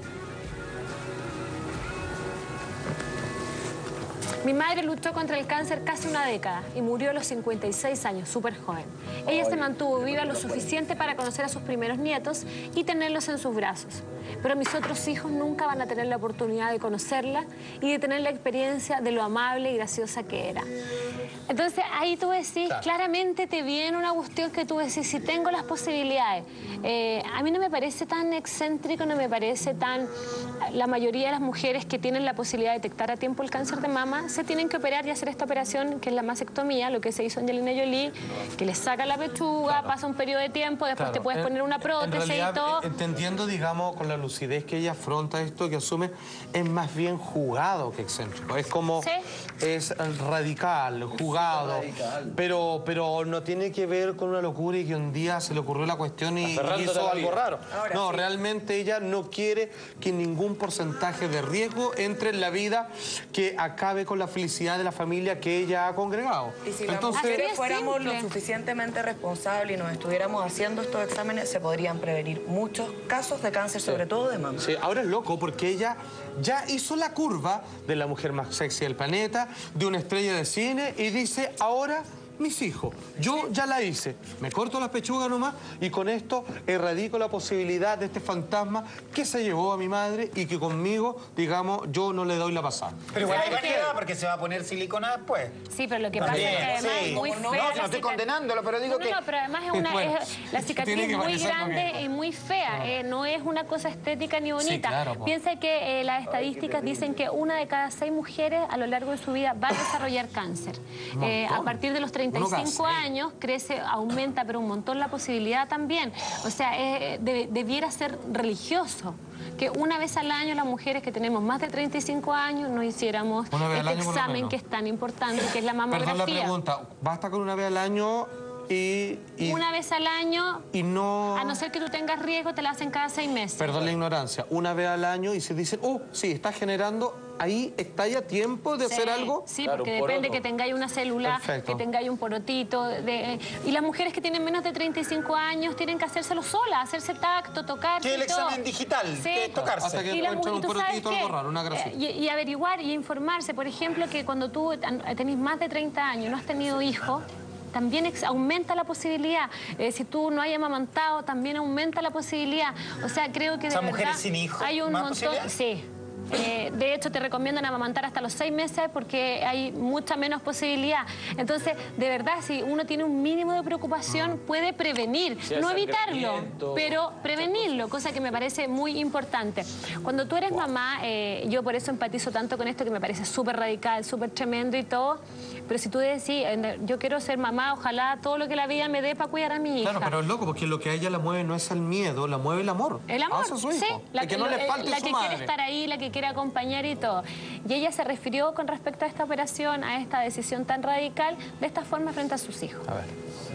Mi madre luchó contra el cáncer casi una década y murió a los cincuenta y seis años, súper joven. Ella se mantuvo viva lo suficiente para conocer a sus primeros nietos y tenerlos en sus brazos. Pero mis otros hijos nunca van a tener la oportunidad de conocerla y de tener la experiencia de lo amable y graciosa que era. Entonces ahí tú decís, claro. claramente te viene una cuestión que tú decís, si tengo las posibilidades. Eh, a mí no me parece tan excéntrico, no me parece tan... La mayoría de las mujeres que tienen la posibilidad de detectar a tiempo el cáncer de mama se tienen que operar y hacer esta operación, que es la mastectomía, lo que se hizo Angelina Jolie, que le saca la pechuga, claro. pasa un periodo de tiempo, después Claro. te puedes en, poner una prótesis en realidad, y todo. Entendiendo, digamos, con la lucidez que ella afronta esto, que asume, es más bien jugado que excéntrico. Es como... ¿Sí? Es radical, jugado, radical. Pero, pero no tiene que ver con una locura y que un día se le ocurrió la cuestión y, y hizo algo raro. Ahora, no, sí. realmente ella no quiere que ningún porcentaje de riesgo entre en la vida que acabe con la la felicidad de la familia que ella ha congregado. Y si las Entonces, mujeres fuéramos simple. lo suficientemente responsables y nos estuviéramos haciendo estos exámenes, se podrían prevenir muchos casos de cáncer, sobre Sí. todo de mama. Sí, ahora es loco porque ella ya hizo la curva de la mujer más sexy del planeta, de una estrella de cine, y dice, ahora mis hijos, yo ya la hice, me corto las pechugas nomás y con esto erradico la posibilidad de este fantasma que se llevó a mi madre y que conmigo, digamos, yo no le doy la pasada. Pero igual hay ¿Sabes qué? variedad porque se va a poner silicona después. Sí, pero lo que pasa es que además sí. es muy No, fea. no, la no estoy cicatriz. condenándolo, pero digo No, que... no, pero además es una, Bueno, es- la cicatriz tiene que es muy parecer grande porque- y muy fea. eh, no es una cosa estética ni bonita. claro, po. Piensa que eh, las estadísticas dicen que una de cada seis mujeres a lo largo de su vida va a desarrollar cáncer. Eh, a partir de los treinta y Uno cada cinco seis. años crece, aumenta, pero un montón la posibilidad también. O sea, eh, de- debiera ser religioso. Que una vez al año las mujeres que tenemos más de treinta y cinco años nos hiciéramos Una vez al este año, por lo examen menos. que es tan importante, que es la mamografía. Perdón la pregunta, ¿basta con una vez al año y, y, Una vez al año, y no... a no ser que tú tengas riesgo, te la hacen cada seis meses. Perdón la ignorancia, una vez al año y se dicen, oh, sí, está generando, ahí está ya tiempo de Sí, hacer algo. Sí, Claro, porque un depende poroto. que tengáis una célula, Perfecto. que tengáis un porotito. De, y las mujeres que tienen menos de treinta y cinco años tienen que hacérselo solas, hacerse tacto, tocarse. Que el y todo. examen digital, Sí. que es tocarse. Hasta que Y, la encuentran mujer, un ¿tú sabes porotito, qué? algo raro, una grasita. Eh, y, y averiguar y informarse. Por ejemplo, que cuando tú an- tenés más de treinta años y no has tenido hijos, también ex- aumenta la posibilidad. Eh, si tú no hayas amamantado, también aumenta la posibilidad. O sea, creo que de O sea, verdad mujeres sin hijos, hay un ¿más montón... posibilidad? Sí. Eh, de hecho, te recomiendan amamantar hasta los seis meses porque hay mucha menos posibilidad. Entonces, de verdad, si uno tiene un mínimo de preocupación, puede prevenir. Sí, hay No evitarlo, sangramiento, pero prevenirlo, cosa que me parece muy importante. Cuando tú eres mamá, eh, yo por eso empatizo tanto con esto, que me parece súper radical, súper tremendo y todo, pero si tú decís, eh, yo quiero ser mamá, ojalá todo lo que la vida me dé para cuidar a mi hija. Claro, pero es loco, porque lo que a ella la mueve no es el miedo, la mueve el amor. El amor, Hacia su sí, hijo. la De que no le lo- falte la su que madre. quiere estar ahí, la que quiere acompañar y todo. Y ella se refirió con respecto a esta operación, a esta decisión tan radical, de esta forma frente a sus hijos. A ver.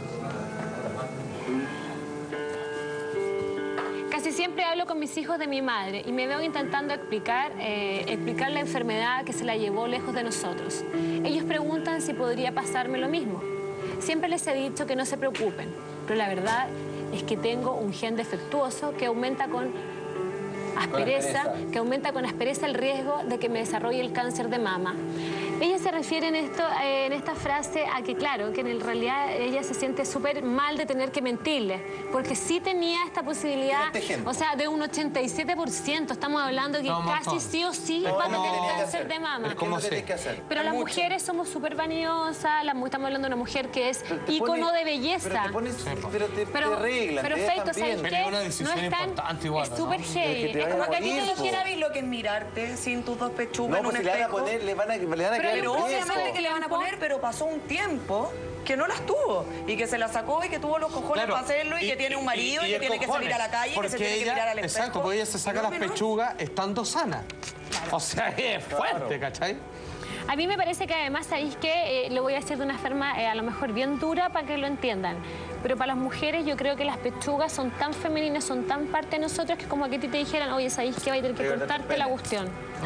Casi siempre hablo con mis hijos de mi madre y me veo intentando explicar, eh, explicar la enfermedad que se la llevó lejos de nosotros. Ellos preguntan si podría pasarme lo mismo. Siempre les he dicho que no se preocupen, pero la verdad es que tengo un gen defectuoso que aumenta con aspereza, aspereza. que aumenta con aspereza el riesgo de que me desarrolle el cáncer de mama. Ella se refiere en, esto, eh, en esta frase a que, claro, que en realidad ella se siente súper mal de tener que mentirle, porque sí tenía esta posibilidad, Este gen. o sea, de un ochenta y siete por ciento, estamos hablando que No, un casi montón. sí o sí No, va a no, tener tenía que cáncer hacer. de mama. Es como ¿Qué sé. tenés que hacer? Pero las Mucho. mujeres somos súper vaniosas, las mu- estamos hablando de una mujer que es Pero te ícono pone- de belleza. Pero te pones, pero te, Pero, te arreglan, pero te Feito, dejan ¿sabes bien. Pero qué? es una decisión no es tan, importante igual, es ¿no? súper Es que heavy. te Es vaya como a que a ti te morir, po. dijera lo que es mirarte sin tus dos pechugas No, en pues un si le van a espejo. poner, le van a, le van a Pero quedar Pero preso. obviamente que le van a poner, pero pasó un tiempo que no las tuvo y que se las sacó y que tuvo los cojones Claro, para hacerlo y, que tiene un marido y, que el tiene que cojones, salir a la calle y que porque se tiene que ella- mirar al espejo. Exacto, porque ella se saca No, las menor. pechugas estando sana. O sea, es fuerte, ¿cachai? A mí me parece que además, ¿sabéis qué? Eh, lo voy a decir de una forma eh, a lo mejor bien dura para que lo entiendan. Pero para las mujeres yo creo que las pechugas son tan femeninas, son tan parte de nosotros que como que a ti te dijeran, oye, ¿sabéis qué? Vais a tener que De verdad, cortarte la pene. cuestión.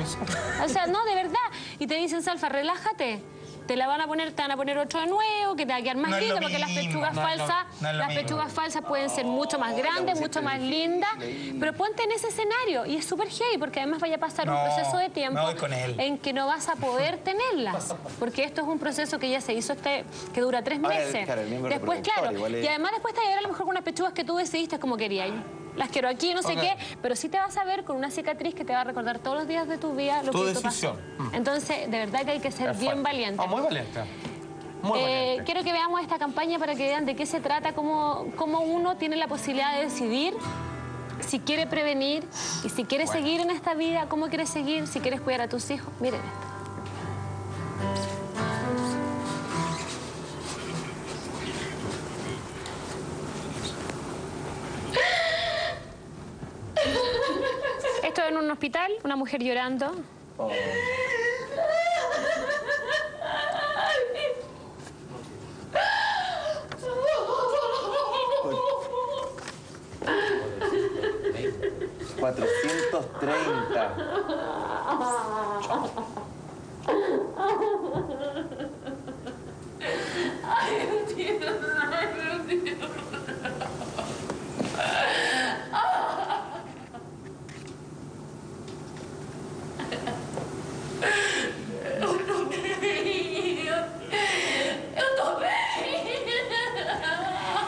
O sea, no, de verdad. Y te dicen, Salfa, relájate. Te la van a poner, te van a poner otro de nuevo, que te va a quedar más No es linda, lo porque las mismo, pechugas no es lo- falsas, no es lo las mismo. pechugas falsas pueden ser mucho más grandes, mucho más lindas. Pero ponte en ese escenario y es súper heavy, porque además vaya a pasar un No, proceso de tiempo me voy con él. en que no vas a poder tenerlas. Porque esto es un proceso que ya se hizo este, que dura tres Ahora, meses. claro, el miembro Después, reproductor claro. igual es- Y además después te va a llegar a lo mejor con unas pechugas que tú decidiste como querías. Las quiero aquí, no sé Ok. qué, pero sí te vas a ver con una cicatriz que te va a recordar todos los días de tu vida lo Tu que esto decisión. pasó. Entonces, de verdad que hay que ser Es bien fuerte. valiente. Ah, muy valiente. Muy Eh, valiente. quiero que veamos esta campaña para que vean de qué se trata, cómo, cómo uno tiene la posibilidad de decidir si quiere prevenir y si quiere seguir en esta vida, cómo quiere seguir, si quieres cuidar a tus hijos. Miren esto. Esto en un hospital, una mujer llorando. cuatrocientos treinta.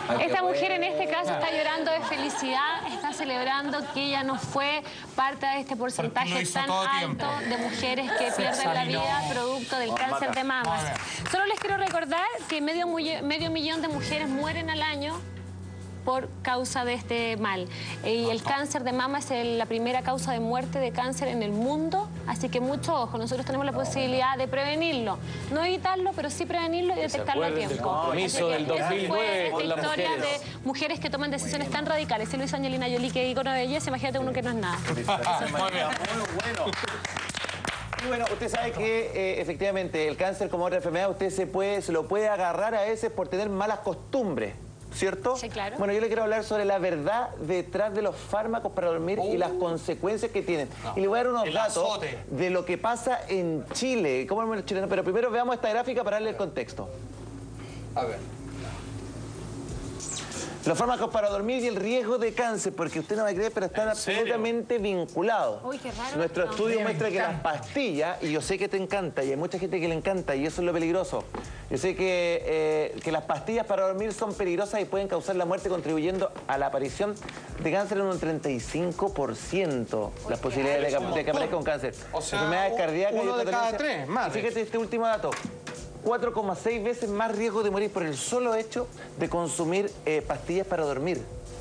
Esta mujer en este caso está llorando de felicidad, está celebrando que ella no fue parte de este porcentaje tan alto de mujeres que pierden la vida producto del cáncer de mamas. Solo les quiero recordar que medio, medio millón de mujeres mueren al año por causa de este mal. Y el cáncer de mama es el, la primera causa de muerte de cáncer en el mundo, así que mucho ojo, nosotros tenemos la posibilidad de prevenirlo. No evitarlo, pero sí prevenirlo y detectarlo a tiempo. El compromiso del dos mil nueve con las historia mujeres. de mujeres que toman decisiones tan radicales. Si lo hizo Angelina Jolie, que icono de belleza, imagínate uno que no es nada. Muy bueno. Y bueno, usted sabe que eh, efectivamente el cáncer como otra enfermedad usted se puede, se lo puede agarrar a veces por tener malas costumbres, ¿cierto? Sí, claro. Bueno, yo le quiero hablar sobre la verdad detrás de los fármacos para dormir uh. y las consecuencias que tienen. No. Y le voy a dar unos el datos azote. de lo que pasa en Chile, cómo es los chilenos, pero primero veamos esta gráfica para darle el contexto. A ver. Los fármacos para dormir y el riesgo de cáncer, porque usted no va a creer, pero están absolutamente vinculados. Uy, qué raro. Nuestro no. estudio muestra que las pastillas, y yo sé que te encanta, y hay mucha gente que le encanta, y eso es lo peligroso. Yo sé que, eh, que las pastillas para dormir son peligrosas y pueden causar la muerte, contribuyendo a la aparición de cáncer en un treinta y cinco por ciento. Las posibilidades de, de que aparezca un cáncer. O sea, enfermedades cardíacas uno y de cada tres, más. Y fíjate este último dato. cuatro coma seis veces más riesgo de morir por el solo hecho de consumir eh, pastillas para dormir.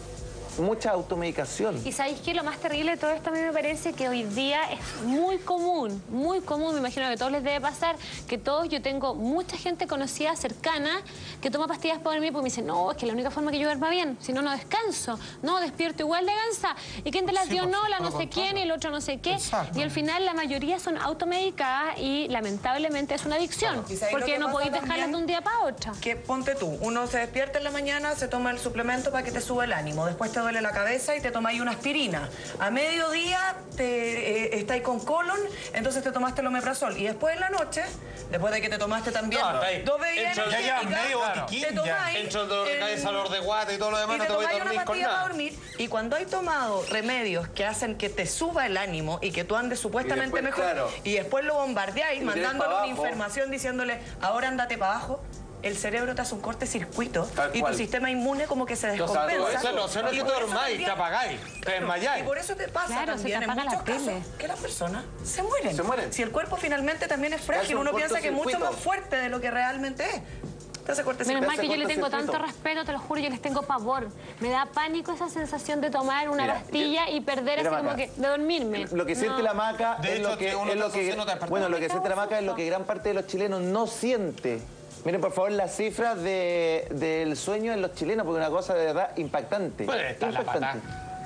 Mucha automedicación. Y ¿sabéis qué? Lo más terrible de todo esto a mí me parece que hoy día es muy común, muy común, me imagino que a todos les debe pasar, que todos, yo tengo mucha gente conocida, cercana, que toma pastillas para dormir porque me dicen, no, es que la única forma que yo duerma bien, si no, no descanso, no, despierto igual de gansa. ¿Y quién te las dio? Sí, no, la no sé contrario. quién y el otro no sé qué. Exacto. Y al final la mayoría son automedicadas y lamentablemente es una adicción, Claro. porque no podéis dejarlas de un día para otro. Que ponte tú, uno se despierta en la mañana, se toma el suplemento para que te suba el ánimo, después te duele la cabeza y te tomáis una aspirina. A mediodía te eh, estáis con colon, entonces te tomaste el omeprazol. Y después en la noche, después de que te tomaste también Claro, dos bebidas ya llevan energéticas, medio botiquín te tomáis Entra el dolor de el- cabeza, dolor de guata y todo lo demás, y no te te voy a tomáis una dormir con pastilla para nada. dormir, y cuando hay tomado remedios que hacen que te suba el ánimo y que tú andes supuestamente Y después, mejor, claro. y después lo bombardeáis Y lo tiráis mandándole para una abajo. información diciéndole, ahora andate para abajo, el cerebro te hace un cortecircuito Tal y tu cual. sistema inmune como que se descompensa. Eso no, eso no es Y que te por eso dormáis, también- te apagáis, te desmayáis. Y por eso te pasa Claro, se te también en apaga la muchos casos tele. que las personas se mueren. Se mueren. Si el cuerpo finalmente también es Te frágil, hace un uno piensa que es mucho cortocircuito. más fuerte de lo que realmente es. Te hace cortecircuito. Menos mal que yo hace le tengo tanto cortocircuito. respeto, te lo juro, yo les tengo pavor. Me da pánico esa sensación de tomar una Mira, pastilla y perder mira, así como Maca, que de dormirme. Lo que siente No. la maca De es hecho, lo que, que uno es lo está que asociando, te despertás. bueno, lo que Me siente la causa maca es lo susto. que gran parte de los chilenos no siente. Miren, por favor, las cifras de, del sueño en los chilenos, porque es una cosa de verdad impactante. Pues está la impactante.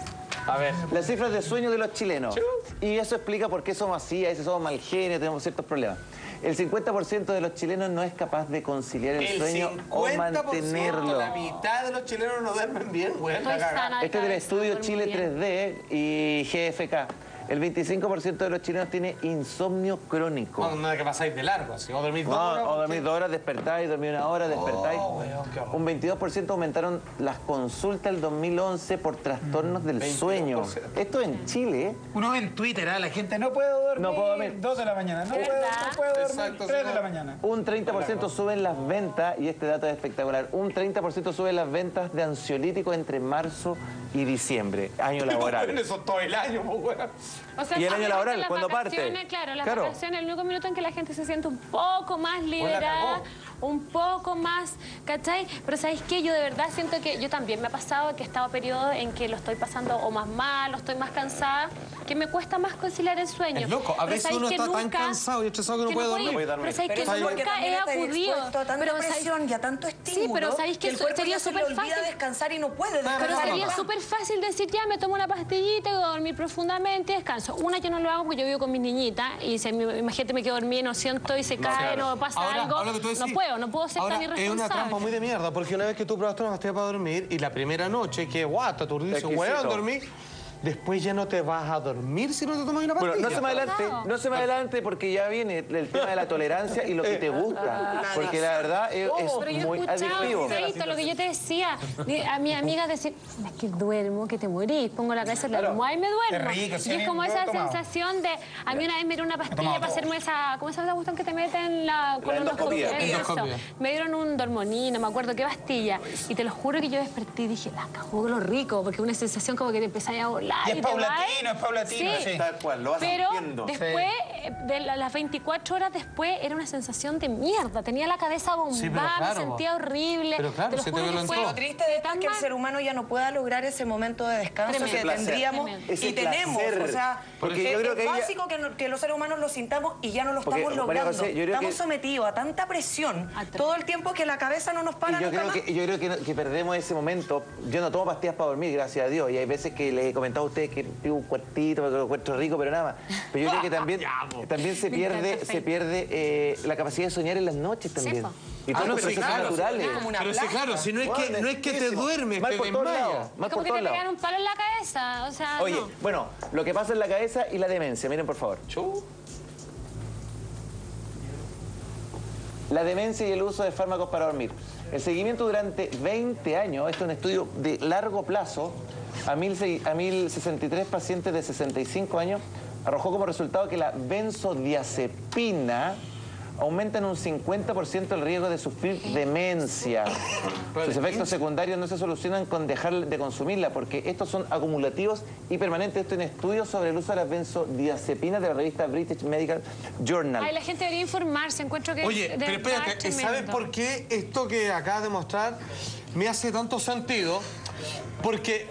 A ver. Las cifras de sueño de los chilenos. Y eso explica por qué somos así, a veces somos mal genios, tenemos ciertos problemas. El cincuenta por ciento de los chilenos no es capaz de conciliar el, El sueño o cincuenta por ciento, mantenerlo. la mitad de los chilenos no duermen bien, güey. Estoy sana de Este es del cabeza, estudio duermo Chile bien. tres D y G F K. El veinticinco por ciento de los chilenos tiene insomnio crónico. No, no es que pasáis de largo, así. O dormís dos horas. No, o dormir dos horas, despertáis, dormir una hora, despertáis. Oh, weón, qué horror. Un veintidós por ciento aumentaron las consultas el dos mil once por trastornos del veintidós sueño. por ciento. Esto en Chile, ¿eh? Uno ve en Twitter, ¿eh? La gente no puedo dormir. No puedo dormir. dos de la mañana. No, ¿De puedo, verdad? no puedo dormir. Exacto, tres sí, de no. la mañana. Un treinta por ciento suben las ventas, y este dato es espectacular, un treinta por ciento suben las ventas de ansiolíticos entre marzo y diciembre, año laboral. Eso todo el año, pues, güey. O sea, ¿Y el año solamente laboral? las ¿Cuándo parte? vacaciones, Claro, las Claro. vacaciones, el único minuto en que la gente se siente un poco más liberada, un poco más, ¿cachai? Pero ¿sabéis qué? Yo de verdad siento que yo también me ha pasado que he estado periodos en que lo estoy pasando o más mal, o estoy más cansada, que me cuesta más conciliar el sueño. Es loco, a Pero veces ¿sabéis uno que está tan nunca- cansado y estresado que no puede podéis- dormir. No puede dormir. Pero ¿sabéis Pero que eso es porque nunca también he estás acudido? expuesto a tanta Pero ¿sabéis- presión y a tanto estímulo. pero ¿sabéis que el eso cuerpo sería ya se le súper olvida fácil? descansar y no puede Pero descansar. sería súper fácil decir, ya me tomo una pastillita y voy a dormir profundamente y descanso. Una, yo no lo hago porque yo vivo con mis niñitas y si mi- imagínate me quedo dormida y no siento y se cae, no pasa Ahora- algo. ahora que tú decís, no puedo, no puedo ser ahora tan es irresponsable. una trampa muy de mierda, porque una vez que tú probaste una pastilla para dormir y la primera noche que guau, te aturdís, Exquisito. weón, dormí, después ya no te vas a dormir si no te tomas una pastilla. Bueno, no se me adelante, no se me adelante porque ya viene el tema de la tolerancia y lo que te gusta. Porque la verdad es, es Pero yo muy he escuchado, adictivo. Feito, lo que yo te decía, a mi amiga decir, es que duermo, que te morís, pongo la cabeza en la almohada y me duermo. Qué rico, sí, y es como yo he esa tomado. sensación de, a mí una vez me dieron una pastilla tomado para todo. hacerme esa, ¿cómo se llama la cuestión que te meten la La endoscopia. Eso. Endoscopia. Me dieron un dormonino, no me acuerdo qué pastilla. Y te lo juro que yo desperté y dije, la cagó lo rico, porque una sensación como que te empezáis a volar. Y es te paulatino, vas. es paulatino, sí. Tal cual, lo vas Pero sintiendo. después, eh, de la- las veinticuatro horas después, era una sensación de mierda. Tenía la cabeza bombada, Sí, pero claro, me sentía horrible. pero claro, Te lo se te juro que violentó. fue Lo triste de esto es tan que el mal. ser humano ya no pueda lograr ese momento de descanso Tremendo. que Ese placer. tendríamos Tremendo. Ese y tenemos. placer. O sea, Porque es, yo creo es que ella- básico que, no- que los seres humanos lo sintamos y ya no lo Porque, estamos María logrando. José, yo creo Estamos que- sometidos a tanta presión A tra- todo el tiempo que la cabeza no nos para Y yo nunca creo, más. que, yo creo que, no- que perdemos ese momento. Yo no tomo pastillas para dormir, gracias a Dios. Y hay veces que les he comentado a ustedes que pido un cuartito porque lo encuentro rico, pero nada más. Pero yo creo que también, también se Me pierde, encanta, se Feito. pierde eh, la capacidad de soñar en las noches también. po. Y todos Ah, los pero sí, procesos claro, naturales. Como una Pero sí, plaga. claro, si no es que, no es que te Buenísimo. duermes, Mal te por todos desmayas. lados. Mal Es por como que todos te lados. pegan un palo en la cabeza. O sea, Oye, no. bueno, lo que pasa en la cabeza y la demencia, miren por favor. La demencia y el uso de fármacos para dormir. El seguimiento durante veinte años, esto es un estudio de largo plazo, a mil sesenta y tres pacientes de sesenta y cinco años, arrojó como resultado que la benzodiazepina aumenta en un cincuenta por ciento el riesgo de sufrir demencia. Sus efectos secundarios no se solucionan con dejar de consumirla, porque estos son acumulativos y permanentes. Esto en estudios sobre el uso de las benzodiazepinas de la revista British Medical Journal. Ay, la gente debería informarse. Encuentro que. Oye, de pero verdad es espérate, ¿sabes tremendo. por qué esto que acabas de mostrar me hace tanto sentido? Porque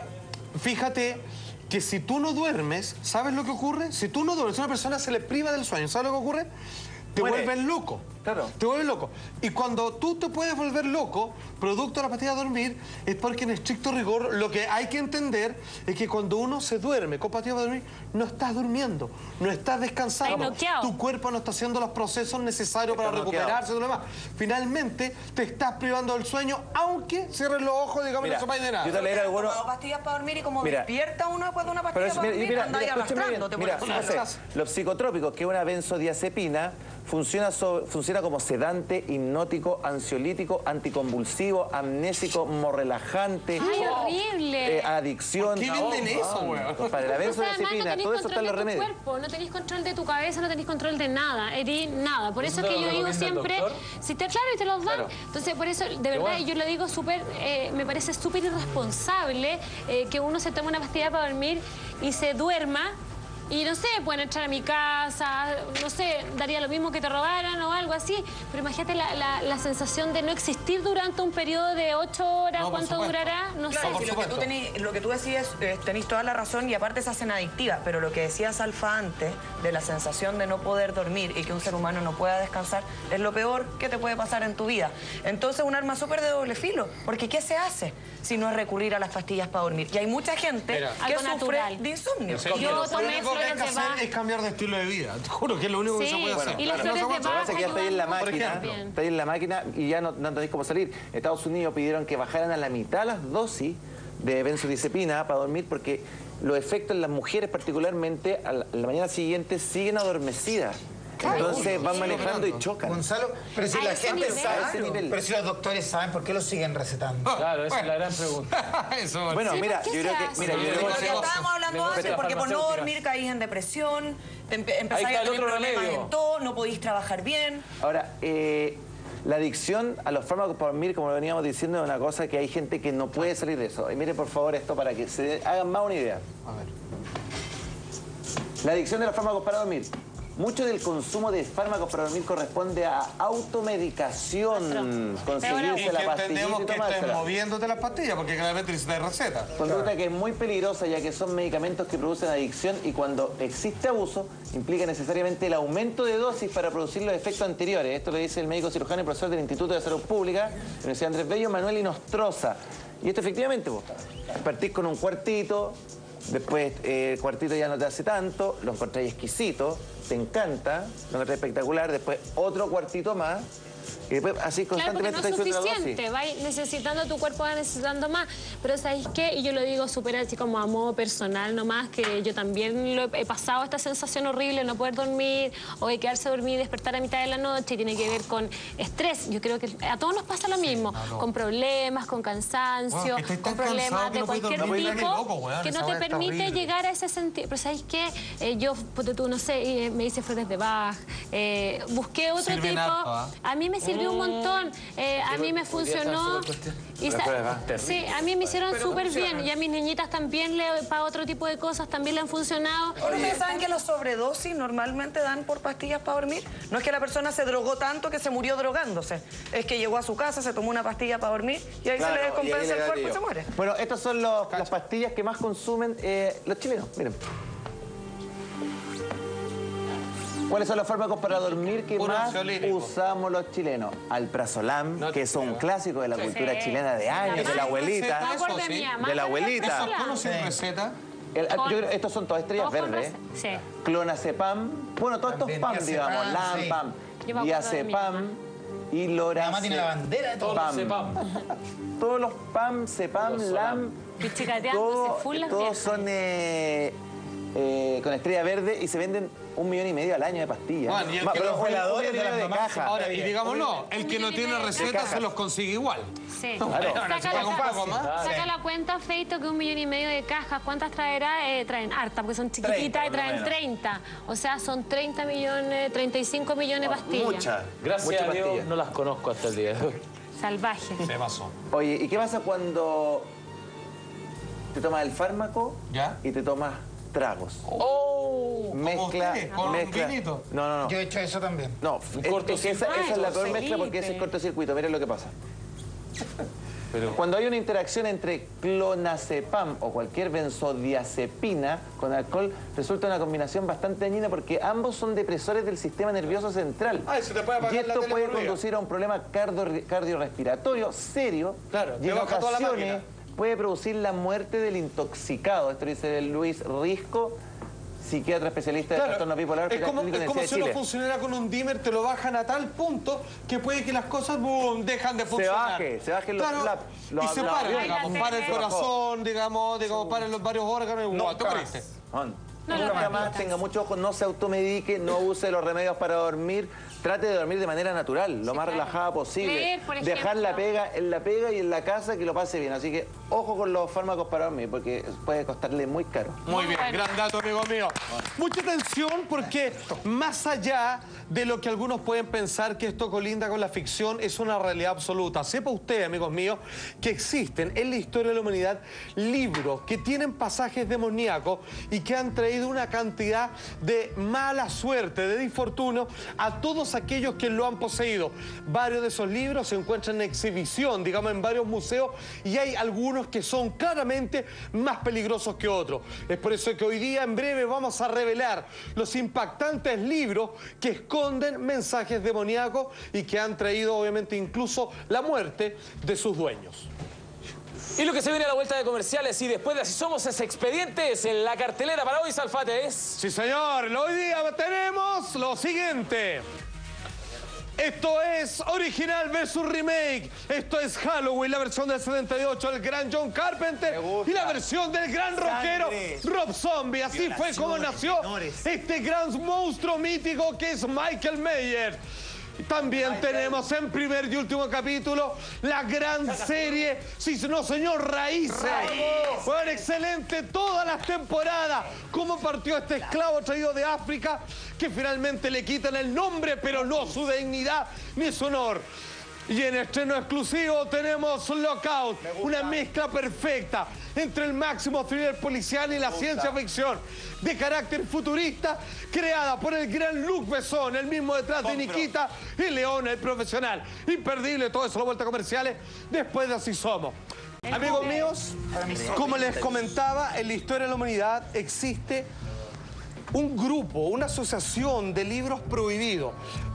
fíjate que si tú no duermes, ¿sabes lo que ocurre? Si tú no duermes, si a una persona se le priva del sueño, ¿sabes lo que ocurre? Te Muere. vuelves loco. Claro. Te vuelves loco. Y cuando tú te puedes volver loco, producto de la pastilla de dormir, es porque en estricto rigor lo que hay que entender es que cuando uno se duerme con pastilla de dormir, no estás durmiendo, no estás descansando. Estás noqueado. Tu cuerpo no está haciendo los procesos necesarios para Estás noqueado. recuperarse y todo lo demás. Finalmente, te estás privando del sueño, aunque cierres los ojos, digamos, y Mira, no sepáis de nada. yo te leer ¿Has algunos... tomado pastillas para dormir y como Mira. despierta uno después de una Pero pastilla es- para mira, dormir, mira, anda ahí mira, escúchame bien. arrastrándote por Mira, el José, suelo. los psicotrópicos, que es una benzodiazepina, funciona, so- funciona como sedante, hipnótico, ansiolítico, anticonvulsivo, amnésico, morrelajante, Ay, horrible. eh, adicción. ¿Por qué venden eso, weón? Compadre, la O sea, además no benzodiazepina, tenéis todo eso está en control los de tu remedios. cuerpo, no tenéis control de tu cabeza, no tenéis control de nada, eres nada. Por eso ¿Eso es que te yo lo digo recomienda el siempre, doctor? si te claro y te los dan. Claro. Entonces, por eso, de verdad, bueno. yo lo digo súper, eh, me parece súper irresponsable eh, que uno se tome una pastilla para dormir y se duerma. Y no sé, pueden entrar a mi casa, no sé, daría lo mismo que te robaran o algo así. Pero imagínate la, la- la sensación de no existir durante un periodo de ocho horas, No, por ¿cuánto supuesto. durará? No Claro, sé. por si lo, que tú supuesto. tenés- lo que tú decías, eh, tenéis toda la razón y aparte se hacen adictivas, pero lo que decías, Alfa, antes, de la sensación de no poder dormir y que un ser humano no pueda descansar, es lo peor que te puede pasar en tu vida. Entonces, un arma súper de doble filo, porque ¿qué se hace si no es recurrir a las pastillas para dormir? Y hay mucha gente Mira. que Algo sufre natural. de insomnio. Yo lo tomé único que hay flores que de hacer Bach. es cambiar de estilo de vida. Te juro que es lo único que Sí, se puede hacer. y las Claro. flores No de se Lo que puede pasa es que ya ayudan está ahí en la mucho máquina, también. está ahí en la máquina y ya no, no tenéis cómo salir. Estados Unidos pidieron que bajaran a la mitad las dosis de benzodiazepina para dormir porque los efectos en las mujeres particularmente a la, a la mañana siguiente siguen adormecidas. Entonces van manejando y chocan. Gonzalo, pero si A la ese gente nivel. A ese sabe, nivel. pero si los doctores saben, ¿por qué lo siguen recetando? Claro, esa es la gran pregunta. Eso, Bueno, Sí, mira, ¿por qué yo creo se que... hace? Mira, yo Sí, creo Lo que- que Negocios. estábamos hablando Negocios antes, porque por no farmacéuticas. dormir caís en depresión, te empe- Ahí empezáis está a el tener otro problemas remedio. en todo, no podéis trabajar bien. Ahora, eh, la adicción a los fármacos para dormir, como lo veníamos diciendo, es una cosa que hay gente que no puede salir de eso. Y mire, por favor, esto para que se hagan más una idea. A ver. La adicción de los fármacos para dormir. Mucho del consumo de fármacos para dormir corresponde a automedicación. Y Conseguirse que la pastillita entendemos y que estés tomársela. moviéndote las pastillas, porque claramente necesitas receta. Conducta que es muy peligrosa ya que son medicamentos que producen adicción y cuando existe abuso implica necesariamente el aumento de dosis para producir los efectos anteriores. Esto lo dice el médico cirujano y profesor del Instituto de Salud Pública, Universidad Andrés Bello, Manuel Inostroza. Y esto efectivamente, vos partís con un cuartito, después eh, el cuartito ya no te hace tanto, lo encontráis exquisito, te encanta, lo encontráis espectacular, después otro cuartito más Y después así constantemente claro, porque no es estáis suficiente, va necesitando, tu cuerpo va necesitando más. Pero ¿sabéis qué? Y yo lo digo súper así como a modo personal nomás, que yo también lo he, he pasado esta sensación horrible de no poder dormir o de quedarse dormir y despertar a mitad de la noche, y tiene que ver con estrés. Yo creo que a todos nos pasa lo mismo, sí, no, no. con problemas, con cansancio, bueno, con problemas de cualquier no tipo loco, que no te permite llegar a ese sentido. Pero ¿sabéis qué? Eh, yo, tú, no sé, eh, me hice flores de Bach, eh, busqué otro Sirven tipo. Harto, ¿eh? A mí me sirvió un montón, eh, a mí me funcionó. Y sí, a mí me hicieron súper bien, y a mis niñitas también, le, para otro tipo de cosas, también le han funcionado. ¿Ustedes saben que los sobredosis normalmente dan por pastillas para dormir? No es que la persona se drogó tanto que se murió drogándose, es que llegó a su casa, se tomó una pastilla para dormir y ahí claro, se le descompensa el cuerpo y se muere. Bueno, estas son los, las pastillas que más consumen eh, los chilenos, miren. ¿Cuáles son los fármacos para dormir que Puro más usamos los chilenos? Alprazolam, no que es un clásico de la cultura sí. chilena de años, de la abuelita. Receta, eso, sí. De la abuelita. ¿Con o sin receta? El, yo creo, estos son todas estrellas verdes. Sí. Clonazepam, bueno, todos estos PAM, digamos, Lampam, sí. Diazepam y Lorazepam. Mamá tiene la bandera de todos los Cepam. Todos los PAM, Cepam, Lam, todos, todos son eh, eh, con estrella verde y se venden un millón y medio al año de pastillas. Bueno, y el Ma, que pero los voladores de, de caja. Ahora, y digamos no, el que no tiene receta se los consigue igual. Sí. Claro. Saca, la, un poco más. Saca la cuenta, Feito, que un millón y medio de cajas. ¿Cuántas traerá? Eh, traen harta, porque son chiquititas y traen treinta. O sea, son treinta millones, treinta y cinco millones de pastillas. Muchas. Gracias Mucha a Dios pastilla. no las conozco hasta el día de hoy. Salvaje. Se pasó. Oye, ¿y qué pasa cuando te tomas el fármaco ¿Ya? y te tomas tragos? ¡Oh! Mezcla, ¿Con mezcla. un vinito? No, no, no. Yo he hecho eso también. No, es, es que esa, esa es la peor mezcla porque ese es cortocircuito. Miren lo que pasa. Pero... Cuando hay una interacción entre clonazepam o cualquier benzodiazepina con alcohol, resulta una combinación bastante dañina porque ambos son depresores del sistema nervioso central. Ay, se te puede apagar y esto la puede conducir a un problema cardio, cardiorrespiratorio serio. Claro, y en ocasiones puede producir la muerte del intoxicado. Esto dice Luis Risco, psiquiatra especialista de claro, trastorno bipolar. Es como, es como si uno funcionara con un dimmer, te lo bajan a tal punto que puede que las cosas boom, dejan de funcionar. Se baje, se baje los, claro, la, los y se los, para, los, digamos, los, para el corazón, digamos, digamos, para los varios órganos. No, ¿Tú creíste? No, no, nunca más tenga mucho ojo, no se automedique, no use los remedios para dormir, trate de dormir de manera natural, lo sí, más claro. relajada posible. Leer, por ejemplo. Dejar la pega en la pega y en la casa que lo pase bien. Así que ojo con los fármacos para dormir, porque puede costarle muy caro. Muy bien, gran dato, amigo mío. Mucha atención porque más allá de lo que algunos pueden pensar que esto colinda con la ficción, es una realidad absoluta. Sepa usted, amigos míos, que existen en la historia de la humanidad libros que tienen pasajes demoníacos y que han traído una cantidad de mala suerte, de infortunio a todos aquellos que lo han poseído. Varios de esos libros se encuentran en exhibición, digamos, en varios museos, y hay algunos que son claramente más peligrosos que otros. Es por eso que hoy día, en breve, vamos a revelar los impactantes libros que esconden mensajes demoníacos y que han traído, obviamente, incluso la muerte de sus dueños. Y lo que se viene a la vuelta de comerciales y después de Así Somos es Expedientes, en la cartelera para hoy, Salfate, es... Sí, señor. Hoy día tenemos lo siguiente. Esto es original versus remake. Esto es Halloween, la versión del setenta y ocho del gran John Carpenter y la versión del gran rockero Rob Zombie. Así fue como nació este gran monstruo mítico que es Michael Myers. También tenemos en primer y último capítulo la gran serie, sí, no señor, Raíces. Bueno, excelente todas las temporadas. Cómo partió este esclavo traído de África, que finalmente le quitan el nombre, pero no su dignidad ni su honor. Y en estreno exclusivo tenemos Lockout, una mezcla perfecta entre el máximo thriller policial y la ciencia ficción, de carácter futurista, creada por el gran Luc Besson, el mismo detrás de Nikita y León, el profesional. Imperdible todo eso, la vuelta comerciales, después de Así Somos. Amigos míos, como les comentaba, en la historia de la humanidad existe un grupo, una asociación de libros prohibidos.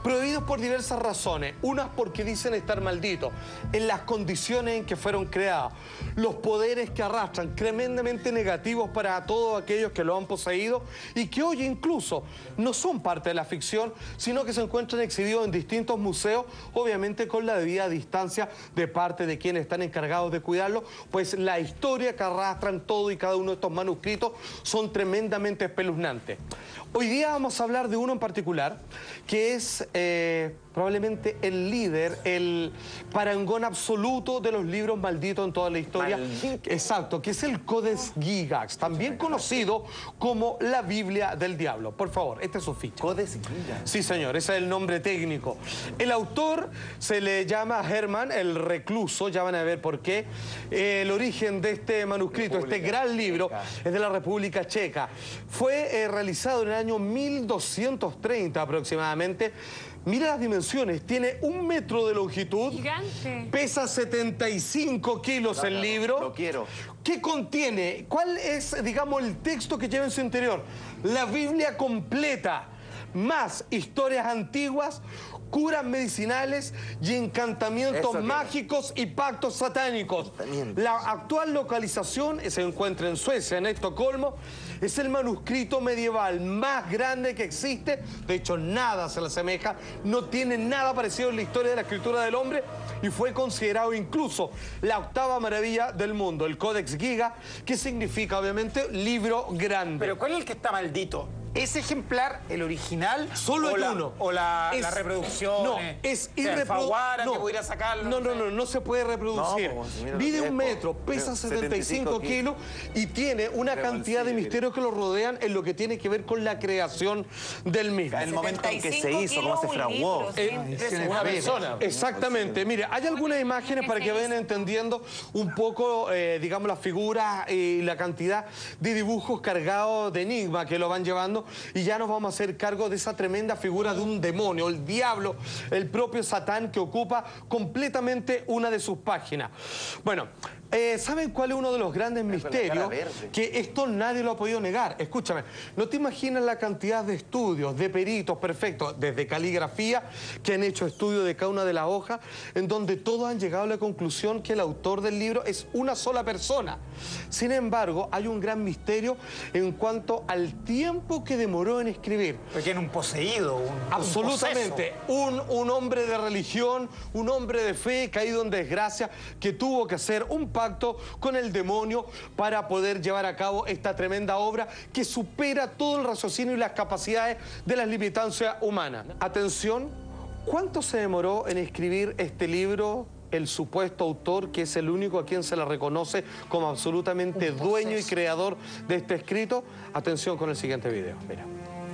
Prohibidos por diversas razones. Unas porque dicen estar malditos, en las condiciones en que fueron creados, los poderes que arrastran, tremendamente negativos para todos aquellos que lo han poseído y que hoy incluso no son parte de la ficción, sino que se encuentran exhibidos en distintos museos, obviamente con la debida distancia de parte de quienes están encargados de cuidarlo, pues la historia que arrastran todo y cada uno de estos manuscritos son tremendamente espeluznantes. Hoy día vamos a hablar de uno en particular, que es eh, probablemente el líder, el parangón absoluto de los libros malditos en toda la historia. Maldito. Exacto, que es el Codex Gigas, también conocido como la Biblia del Diablo. Por favor, este es su ficha. Codex Gigas. Sí, señor, ese es el nombre técnico. El autor se le llama Herman el Recluso, ya van a ver por qué. Eh, el origen de este manuscrito, República este gran libro, Checa. Es de la República Checa. Fue eh, realizado en el año mil doscientos treinta aproximadamente. Mira las dimensiones, tiene un metro de longitud. Gigante. Pesa setenta y cinco kilos no, el no, libro. Lo quiero. ¿Qué contiene? ¿Cuál es, digamos, el texto que lleva en su interior? La Biblia completa, más historias antiguas, curas medicinales y encantamientos mágicos y pactos satánicos. La actual localización se encuentra en Suecia, en Estocolmo. Es el manuscrito medieval más grande que existe. De hecho, nada se le asemeja. No tiene nada parecido en la historia de la escritura del hombre y fue considerado incluso la octava maravilla del mundo, el Codex Gigas, que significa, obviamente, libro grande. Pero ¿cuál es el que está maldito? ¿Ese ejemplar, el original? Solo hay la, uno. ¿O la, es, la reproducción? No, es irreproducible. No, que pudiera sacarlo. No, no, no, no se puede reproducir. No, mide un metro, pesa setenta y cinco kilos y tiene una cantidad de misterios que lo rodean en lo que tiene que ver con la creación del mismo. El momento en que se hizo, cómo se fraguó. Eh, una persona. Exactamente. Mire, hay algunas imágenes para que vayan entendiendo un poco, eh, digamos, las figuras y la cantidad de dibujos cargados de enigma que lo van llevando. Y ya nos vamos a hacer cargo de esa tremenda figura de un demonio, el diablo, el propio Satán, que ocupa completamente una de sus páginas. Bueno, eh, ¿saben cuál es uno de los grandes misterios? Que esto nadie lo ha podido negar. Escúchame, no te imaginas la cantidad de estudios, de peritos perfectos, desde caligrafía, que han hecho estudios de cada una de las hojas, en donde todos han llegado a la conclusión que el autor del libro es una sola persona. Sin embargo, hay un gran misterio en cuanto al tiempo que demoró en escribir. Porque tiene un poseído, un Absolutamente. Un, un hombre de religión, un hombre de fe caído en desgracia, que tuvo que hacer un pacto con el demonio para poder llevar a cabo esta tremenda obra que supera todo el raciocinio y las capacidades de las limitancias humanas. Atención, ¿cuánto se demoró en escribir este libro el supuesto autor, que es el único a quien se le reconoce como absolutamente dueño y creador de este escrito? Atención con el siguiente video. Mira.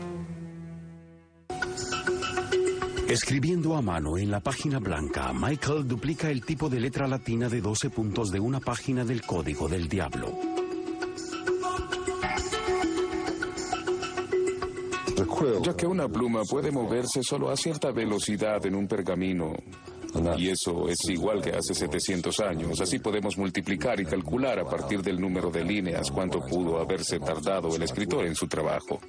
Escribiendo a mano en la página blanca, Michael duplica el tipo de letra latina de doce puntos de una página del Código del Diablo. Ya que una pluma puede moverse solo a cierta velocidad en un pergamino, y eso es igual que hace setecientos años, así podemos multiplicar y calcular a partir del número de líneas cuánto pudo haberse tardado el escritor en su trabajo.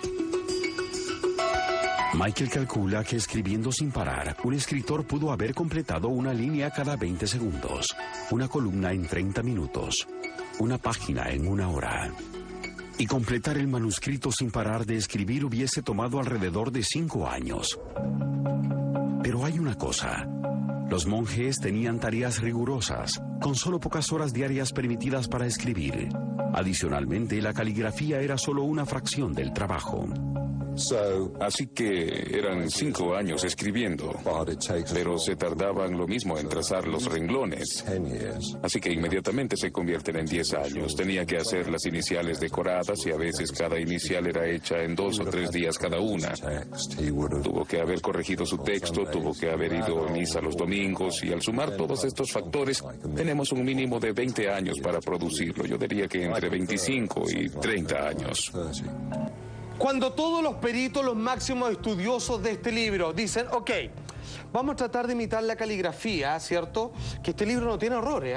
Michael calcula que escribiendo sin parar, un escritor pudo haber completado una línea cada veinte segundos, una columna en treinta minutos, una página en una hora. Y completar el manuscrito sin parar de escribir hubiese tomado alrededor de cinco años. Pero hay una cosa. Los monjes tenían tareas rigurosas, con solo pocas horas diarias permitidas para escribir. Adicionalmente, la caligrafía era solo una fracción del trabajo. Así que eran cinco años escribiendo, pero se tardaban lo mismo en trazar los renglones. Así que inmediatamente se convierten en diez años. Tenía que hacer las iniciales decoradas y a veces cada inicial era hecha en dos o tres días cada una. Tuvo que haber corregido su texto, tuvo que haber ido a misa los domingos y al sumar todos estos factores tenemos un mínimo de veinte años para producirlo. Yo diría que entre veinticinco y treinta años. Cuando todos los peritos, los máximos estudiosos de este libro dicen, ok, vamos a tratar de imitar la caligrafía, ¿cierto? Que este libro no tiene errores, ¿eh?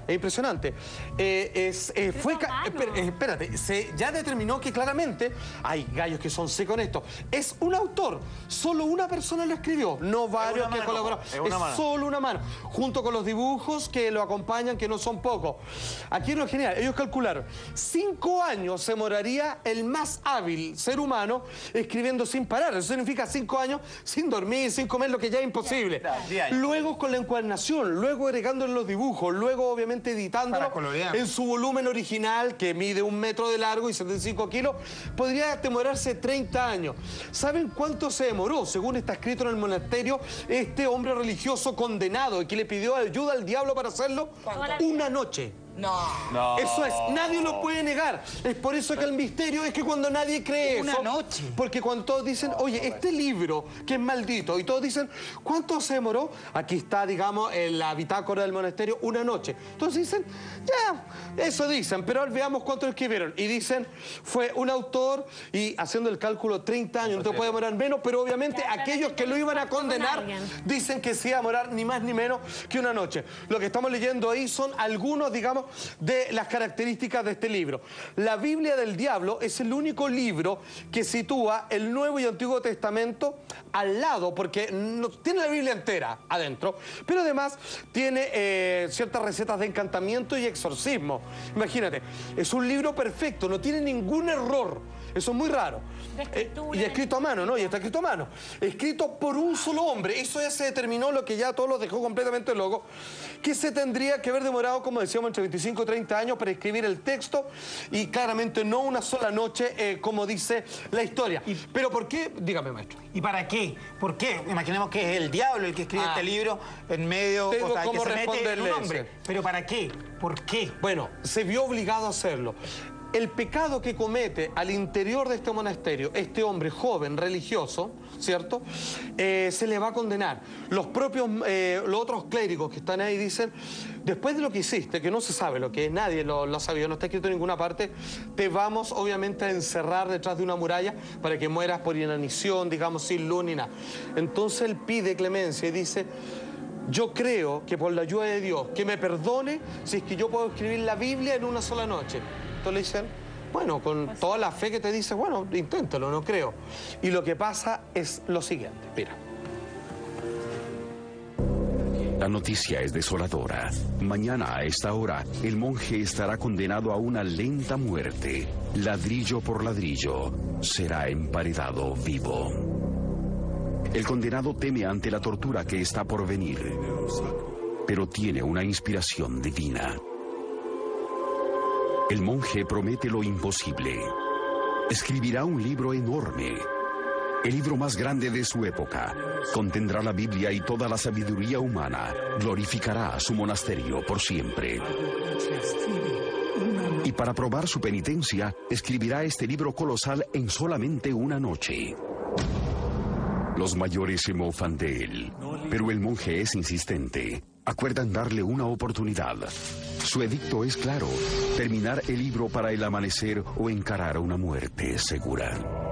Es impresionante. Eh, es, eh, fue esper, espérate, se ya determinó que claramente hay gallos que son secos en esto. Es un autor, solo una persona lo escribió, no varios que colaboraron. Es, es solo una mano, junto con los dibujos que lo acompañan, que no son pocos. Aquí es lo genial, ellos calcularon, cinco años se demoraría el más hábil ser humano escribiendo sin parar. Eso significa cinco años sin dormir, sin comer, lo que ya es imposible. Luego con la encuadernación, luego agregando en los dibujos, luego obviamente editándolo en su volumen original, que mide un metro de largo y setenta y cinco kilos, podría demorarse treinta años. ¿Saben cuánto se demoró? Según está escrito en el monasterio, este hombre religioso condenado y que le pidió ayuda al diablo para hacerlo, una noche. No. no. Eso es, nadie lo puede negar. Es por eso que el misterio es que cuando nadie cree una eso... Una noche. Porque cuando todos dicen, oye, este libro que es maldito, y todos dicen, ¿cuánto se demoró? Aquí está, digamos, en la bitácora del monasterio, una noche. Entonces dicen, ya, eso dicen, pero ahora veamos cuánto escribieron. Y dicen, fue un autor, y haciendo el cálculo, treinta años, no te puede demorar menos, pero obviamente ya, aquellos que lo iban a condenar dicen que sí iba a demorar ni más ni menos que una noche. Lo que estamos leyendo ahí son algunos, digamos, de las características de este libro. La Biblia del Diablo es el único libro que sitúa el Nuevo y Antiguo Testamento al lado, porque no, tiene la Biblia entera adentro, pero además tiene eh, ciertas recetas de encantamiento y exorcismo. Imagínate, es un libro perfecto, no tiene ningún error. Eso es muy raro. Eh, y escrito a mano, ¿no? Y está escrito a mano. Escrito por un solo hombre. Eso ya se determinó, lo que ya todos los dejó completamente locos, que se tendría que haber demorado, como decíamos, entre veinticinco y treinta años para escribir el texto, y claramente no una sola noche, eh, como dice la historia. Y, ¿pero por qué? Dígame, maestro. ¿Y para qué? ¿Por qué? Imaginemos que es el diablo el que escribe ah, este libro en medio... Tengo o sea, cómo que se mete en un hombre. ese. ¿Pero para qué? ¿Por qué? Bueno, se vio obligado a hacerlo. El pecado que comete al interior de este monasterio este hombre joven, religioso, ¿cierto? Eh, se le va a condenar. Los propios, eh, los otros clérigos que están ahí dicen, después de lo que hiciste, que no se sabe lo que es, nadie lo, lo ha sabido, no está escrito en ninguna parte, te vamos obviamente a encerrar detrás de una muralla para que mueras por inanición, digamos, sin luz ni nada. Entonces él pide clemencia y dice, yo creo que por la ayuda de Dios, que me perdone si es que yo puedo escribir la Biblia en una sola noche. Entonces le dicen, bueno, con toda la fe que te dice, bueno, inténtalo, no creo. Y lo que pasa es lo siguiente, mira. La noticia es desoladora. Mañana a esta hora, el monje estará condenado a una lenta muerte. Ladrillo por ladrillo, será emparedado vivo. El condenado teme ante la tortura que está por venir, pero tiene una inspiración divina. El monje promete lo imposible. Escribirá un libro enorme, el libro más grande de su época. Contendrá la Biblia y toda la sabiduría humana. Glorificará a su monasterio por siempre. Y para probar su penitencia, escribirá este libro colosal en solamente una noche. Los mayores se mofan de él, pero el monje es insistente. Acuerdan darle una oportunidad. Su edicto es claro: terminar el libro para el amanecer o encarar una muerte segura.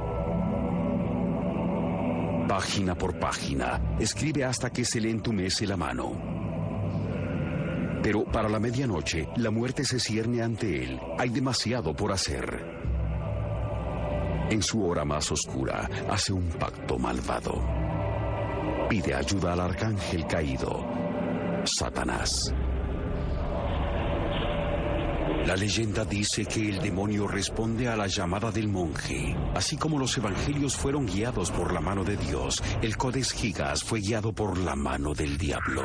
Página por página, escribe hasta que se le entumece la mano. Pero para la medianoche, la muerte se cierne ante él. Hay demasiado por hacer. En su hora más oscura, hace un pacto malvado. Pide ayuda al arcángel caído, Satanás. La leyenda dice que el demonio responde a la llamada del monje. Así como los evangelios fueron guiados por la mano de Dios, el Codex Gigas fue guiado por la mano del diablo.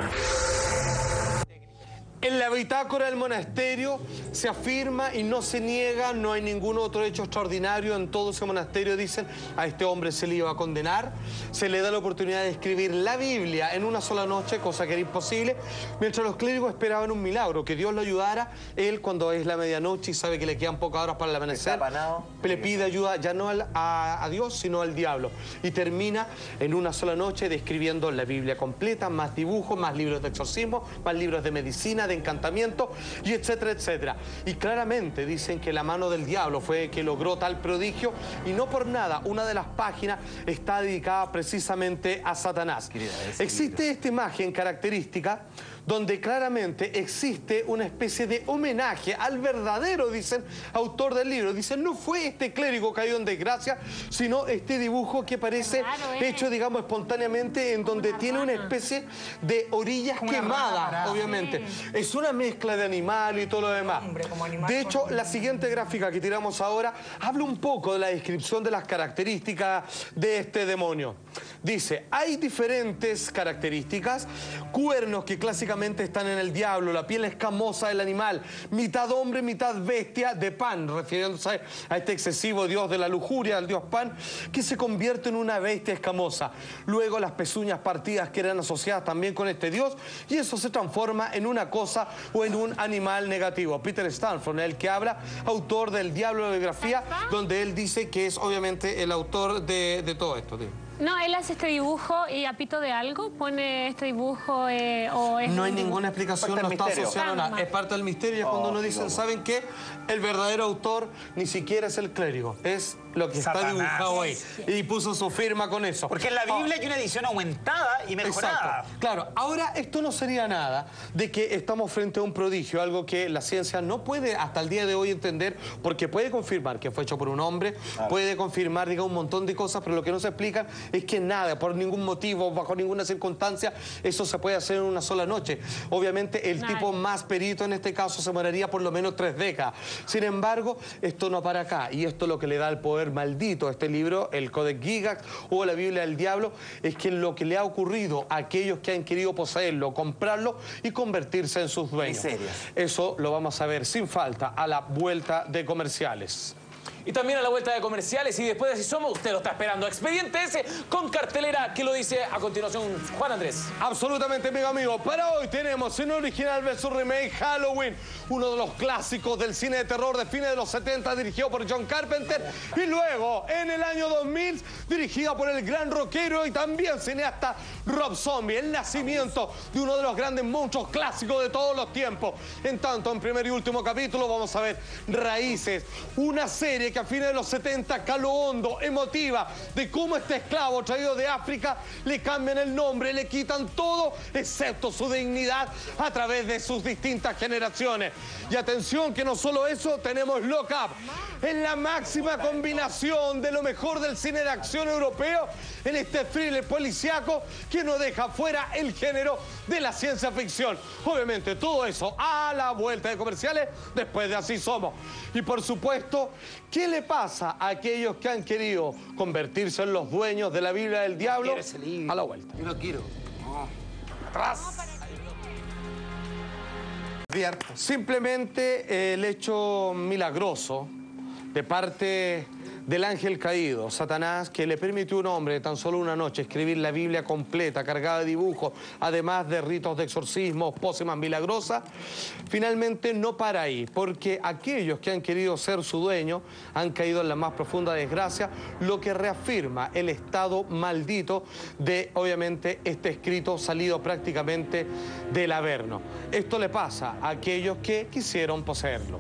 En la bitácora del monasterio se afirma y no se niega, no hay ningún otro hecho extraordinario en todo ese monasterio. Dicen, a este hombre se le iba a condenar, se le da la oportunidad de escribir la Biblia en una sola noche, cosa que era imposible, mientras los clérigos esperaban un milagro, que Dios lo ayudara. Él, cuando es la medianoche y sabe que le quedan pocas horas para el amanecer, le pide ayuda ya no al, a, a Dios, sino al diablo. Y termina en una sola noche describiendo la Biblia completa, más dibujos, más libros de exorcismo, más libros de medicina, de encantamiento, y etcétera, etcétera. Y claramente dicen que la mano del diablo fue que logró tal prodigio, y no por nada una de las páginas está dedicada precisamente a Satanás. Existe esta imagen característica donde claramente existe una especie de homenaje al verdadero, dicen, autor del libro. Dicen, no fue este clérigo caído en desgracia, sino este dibujo que parece Claro, ¿eh? hecho, digamos, espontáneamente, en donde tiene una especie de orillas Como una quemadas, rana, obviamente. Es una mezcla de animal y todo lo demás. Hombre, como animal De hecho, con- la siguiente gráfica que tiramos ahora habla un poco de la descripción de las características de este demonio. Dice, hay diferentes características, cuernos que clásicamente están en el diablo, la piel escamosa del animal, mitad hombre, mitad bestia de Pan, refiriéndose a este excesivo dios de la lujuria, el dios Pan, que se convierte en una bestia escamosa. Luego las pezuñas partidas que eran asociadas también con este dios, y eso se transforma en una cosa o en un animal negativo. Peter Stanford, el que habla, autor del Diablo de la Biografía, donde él dice que es obviamente el autor de, de todo esto. Tío. No, él hace este dibujo y a pito de algo pone este dibujo eh, o es No hay un dibujo. ninguna explicación, Parte no del está misterio. asociado a nada. Es parte del misterio, y es cuando Oh, uno dicen, no. ¿saben qué? El verdadero autor ni siquiera es el clérigo, es lo que está Satanás. dibujado ahí. Y puso su firma con eso. Porque en la Biblia hay una edición aumentada y mejorada. Exacto. Claro, ahora esto no sería nada de que estamos frente a un prodigio, algo que la ciencia no puede hasta el día de hoy entender, porque puede confirmar que fue hecho por un hombre, puede confirmar, diga, un montón de cosas, pero lo que no se explica es que nada, por ningún motivo, bajo ninguna circunstancia, eso se puede hacer en una sola noche. Obviamente el Nadie. tipo más perito en este caso se moraría por lo menos tres décadas. Sin embargo, esto no para acá, y esto es lo que le da el poder maldito a este libro, el Codex Gigas o la Biblia del Diablo, es que lo que le ha ocurrido a aquellos que han querido poseerlo, comprarlo y convertirse en sus dueños. Miserias. Eso lo vamos a ver sin falta a la vuelta de comerciales. Y también a la vuelta de comerciales, y después de Así Somos, usted lo está esperando. Expediente ese con cartelera que lo dice a continuación Juan Andrés. Absolutamente, amigo amigo. Para hoy tenemos en original versus remake Halloween, uno de los clásicos del cine de terror de fines de los setenta, dirigido por John Carpenter, y luego en el año dos mil, dirigida por el gran rockero y también cineasta Rob Zombie, el nacimiento de uno de los grandes monstruos clásicos de todos los tiempos. En tanto, en primer y último capítulo vamos a ver Raíces, una serie que a fines de los setenta caló hondo, emotiva, de cómo este esclavo traído de África le cambian el nombre, le quitan todo excepto su dignidad a través de sus distintas generaciones. Y atención que no solo eso, tenemos Lock Up, en la máxima combinación de lo mejor del cine de acción europeo, en este thriller policiaco que no deja fuera el género de la ciencia ficción. Obviamente todo eso a la vuelta de comerciales después de Así Somos. Y por supuesto, ¿qué le pasa a aquellos que han querido convertirse en los dueños de la Biblia del Diablo? quiero ese libro. A la vuelta. Yo lo quiero. Simplemente eh, el hecho milagroso de parte del ángel caído, Satanás, que le permitió a un hombre de tan solo una noche escribir la Biblia completa, cargada de dibujos, además de ritos de exorcismo, pócimas milagrosas, finalmente no para ahí, porque aquellos que han querido ser su dueño han caído en la más profunda desgracia, lo que reafirma el estado maldito de, obviamente, este escrito salido prácticamente del Averno. Esto le pasa a aquellos que quisieron poseerlo.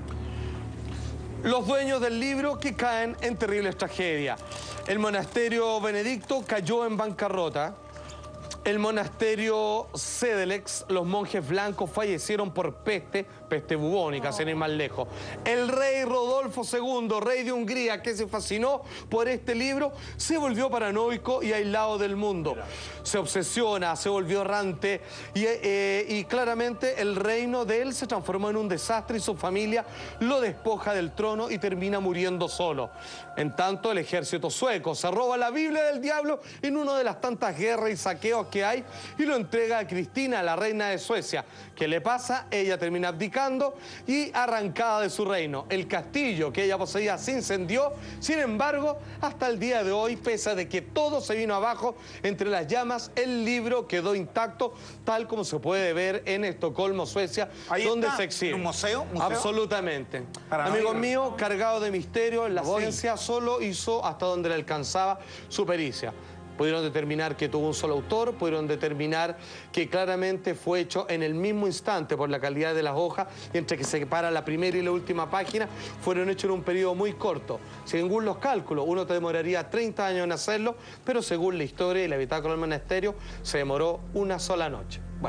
Los dueños del libro que caen en terribles tragedias. El monasterio benedicto cayó en bancarrota. El monasterio Sedelex, los monjes blancos fallecieron por peste, peste bubónica, sin ir más lejos. El rey Rodolfo segundo, rey de Hungría, que se fascinó por este libro, se volvió paranoico y aislado del mundo. Se obsesiona, se volvió errante y, eh, y claramente el reino de él se transformó en un desastre y su familia lo despoja del trono y termina muriendo solo. En tanto, el ejército sueco se roba la Biblia del Diablo en una de las tantas guerras y saqueos que hay y lo entrega a Cristina, la reina de Suecia. ¿Qué le pasa? Ella termina abdicando y arrancada de su reino. El castillo que ella poseía se incendió, sin embargo, hasta el día de hoy, pese a de que todo se vino abajo entre las llamas, el libro quedó intacto, tal como se puede ver en Estocolmo, Suecia, Ahí donde está, se exhibe. ¿en un museo? ¿Museo? Absolutamente. Para Amigos no ir. míos, cargado de misterio, la Voy. ciencia solo hizo hasta donde le alcanzaba su pericia. Pudieron determinar que tuvo un solo autor, pudieron determinar que claramente fue hecho en el mismo instante por la calidad de las hojas, y entre que se separa la primera y la última página, fueron hechos en un periodo muy corto. Según los cálculos, uno te demoraría treinta años en hacerlo, pero según la historia y la bitácora del monasterio, se demoró una sola noche. Bueno.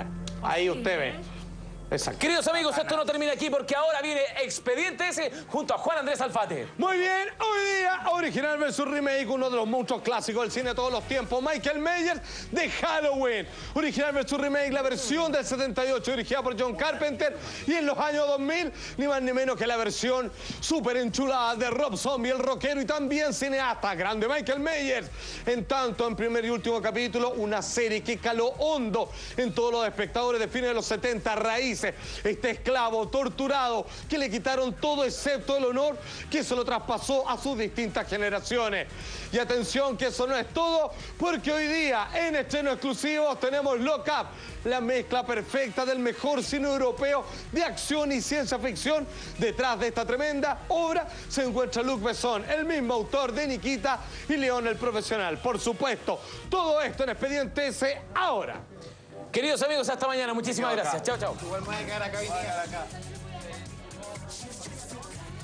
Ahí usted ve. Exacto. Queridos amigos, esto no termina aquí porque ahora viene Expediente S junto a Juan Andrés Alfate. Muy bien, hoy día, original versus remake, uno de los monstruos clásicos del cine de todos los tiempos, Michael Myers de Halloween. Original versus remake, la versión del setenta y ocho, dirigida por John Carpenter, y en los años dos mil, ni más ni menos que la versión súper enchulada de Rob Zombie, el rockero y también cineasta grande Michael Myers. En tanto, en primer y último capítulo, una serie que caló hondo en todos los espectadores de fines de los setenta, raíz este esclavo torturado que le quitaron todo excepto el honor que se lo traspasó a sus distintas generaciones. Y atención que eso no es todo, porque hoy día en estreno exclusivo tenemos Lock Up, la mezcla perfecta del mejor cine europeo de acción y ciencia ficción. Detrás de esta tremenda obra se encuentra Luc Besson, el mismo autor de Nikita y León el Profesional. Por supuesto, todo esto en Expediente S ahora. Queridos amigos, hasta mañana. Muchísimas gracias. Chao, chao. Igual me voy a quedar acá hoy día.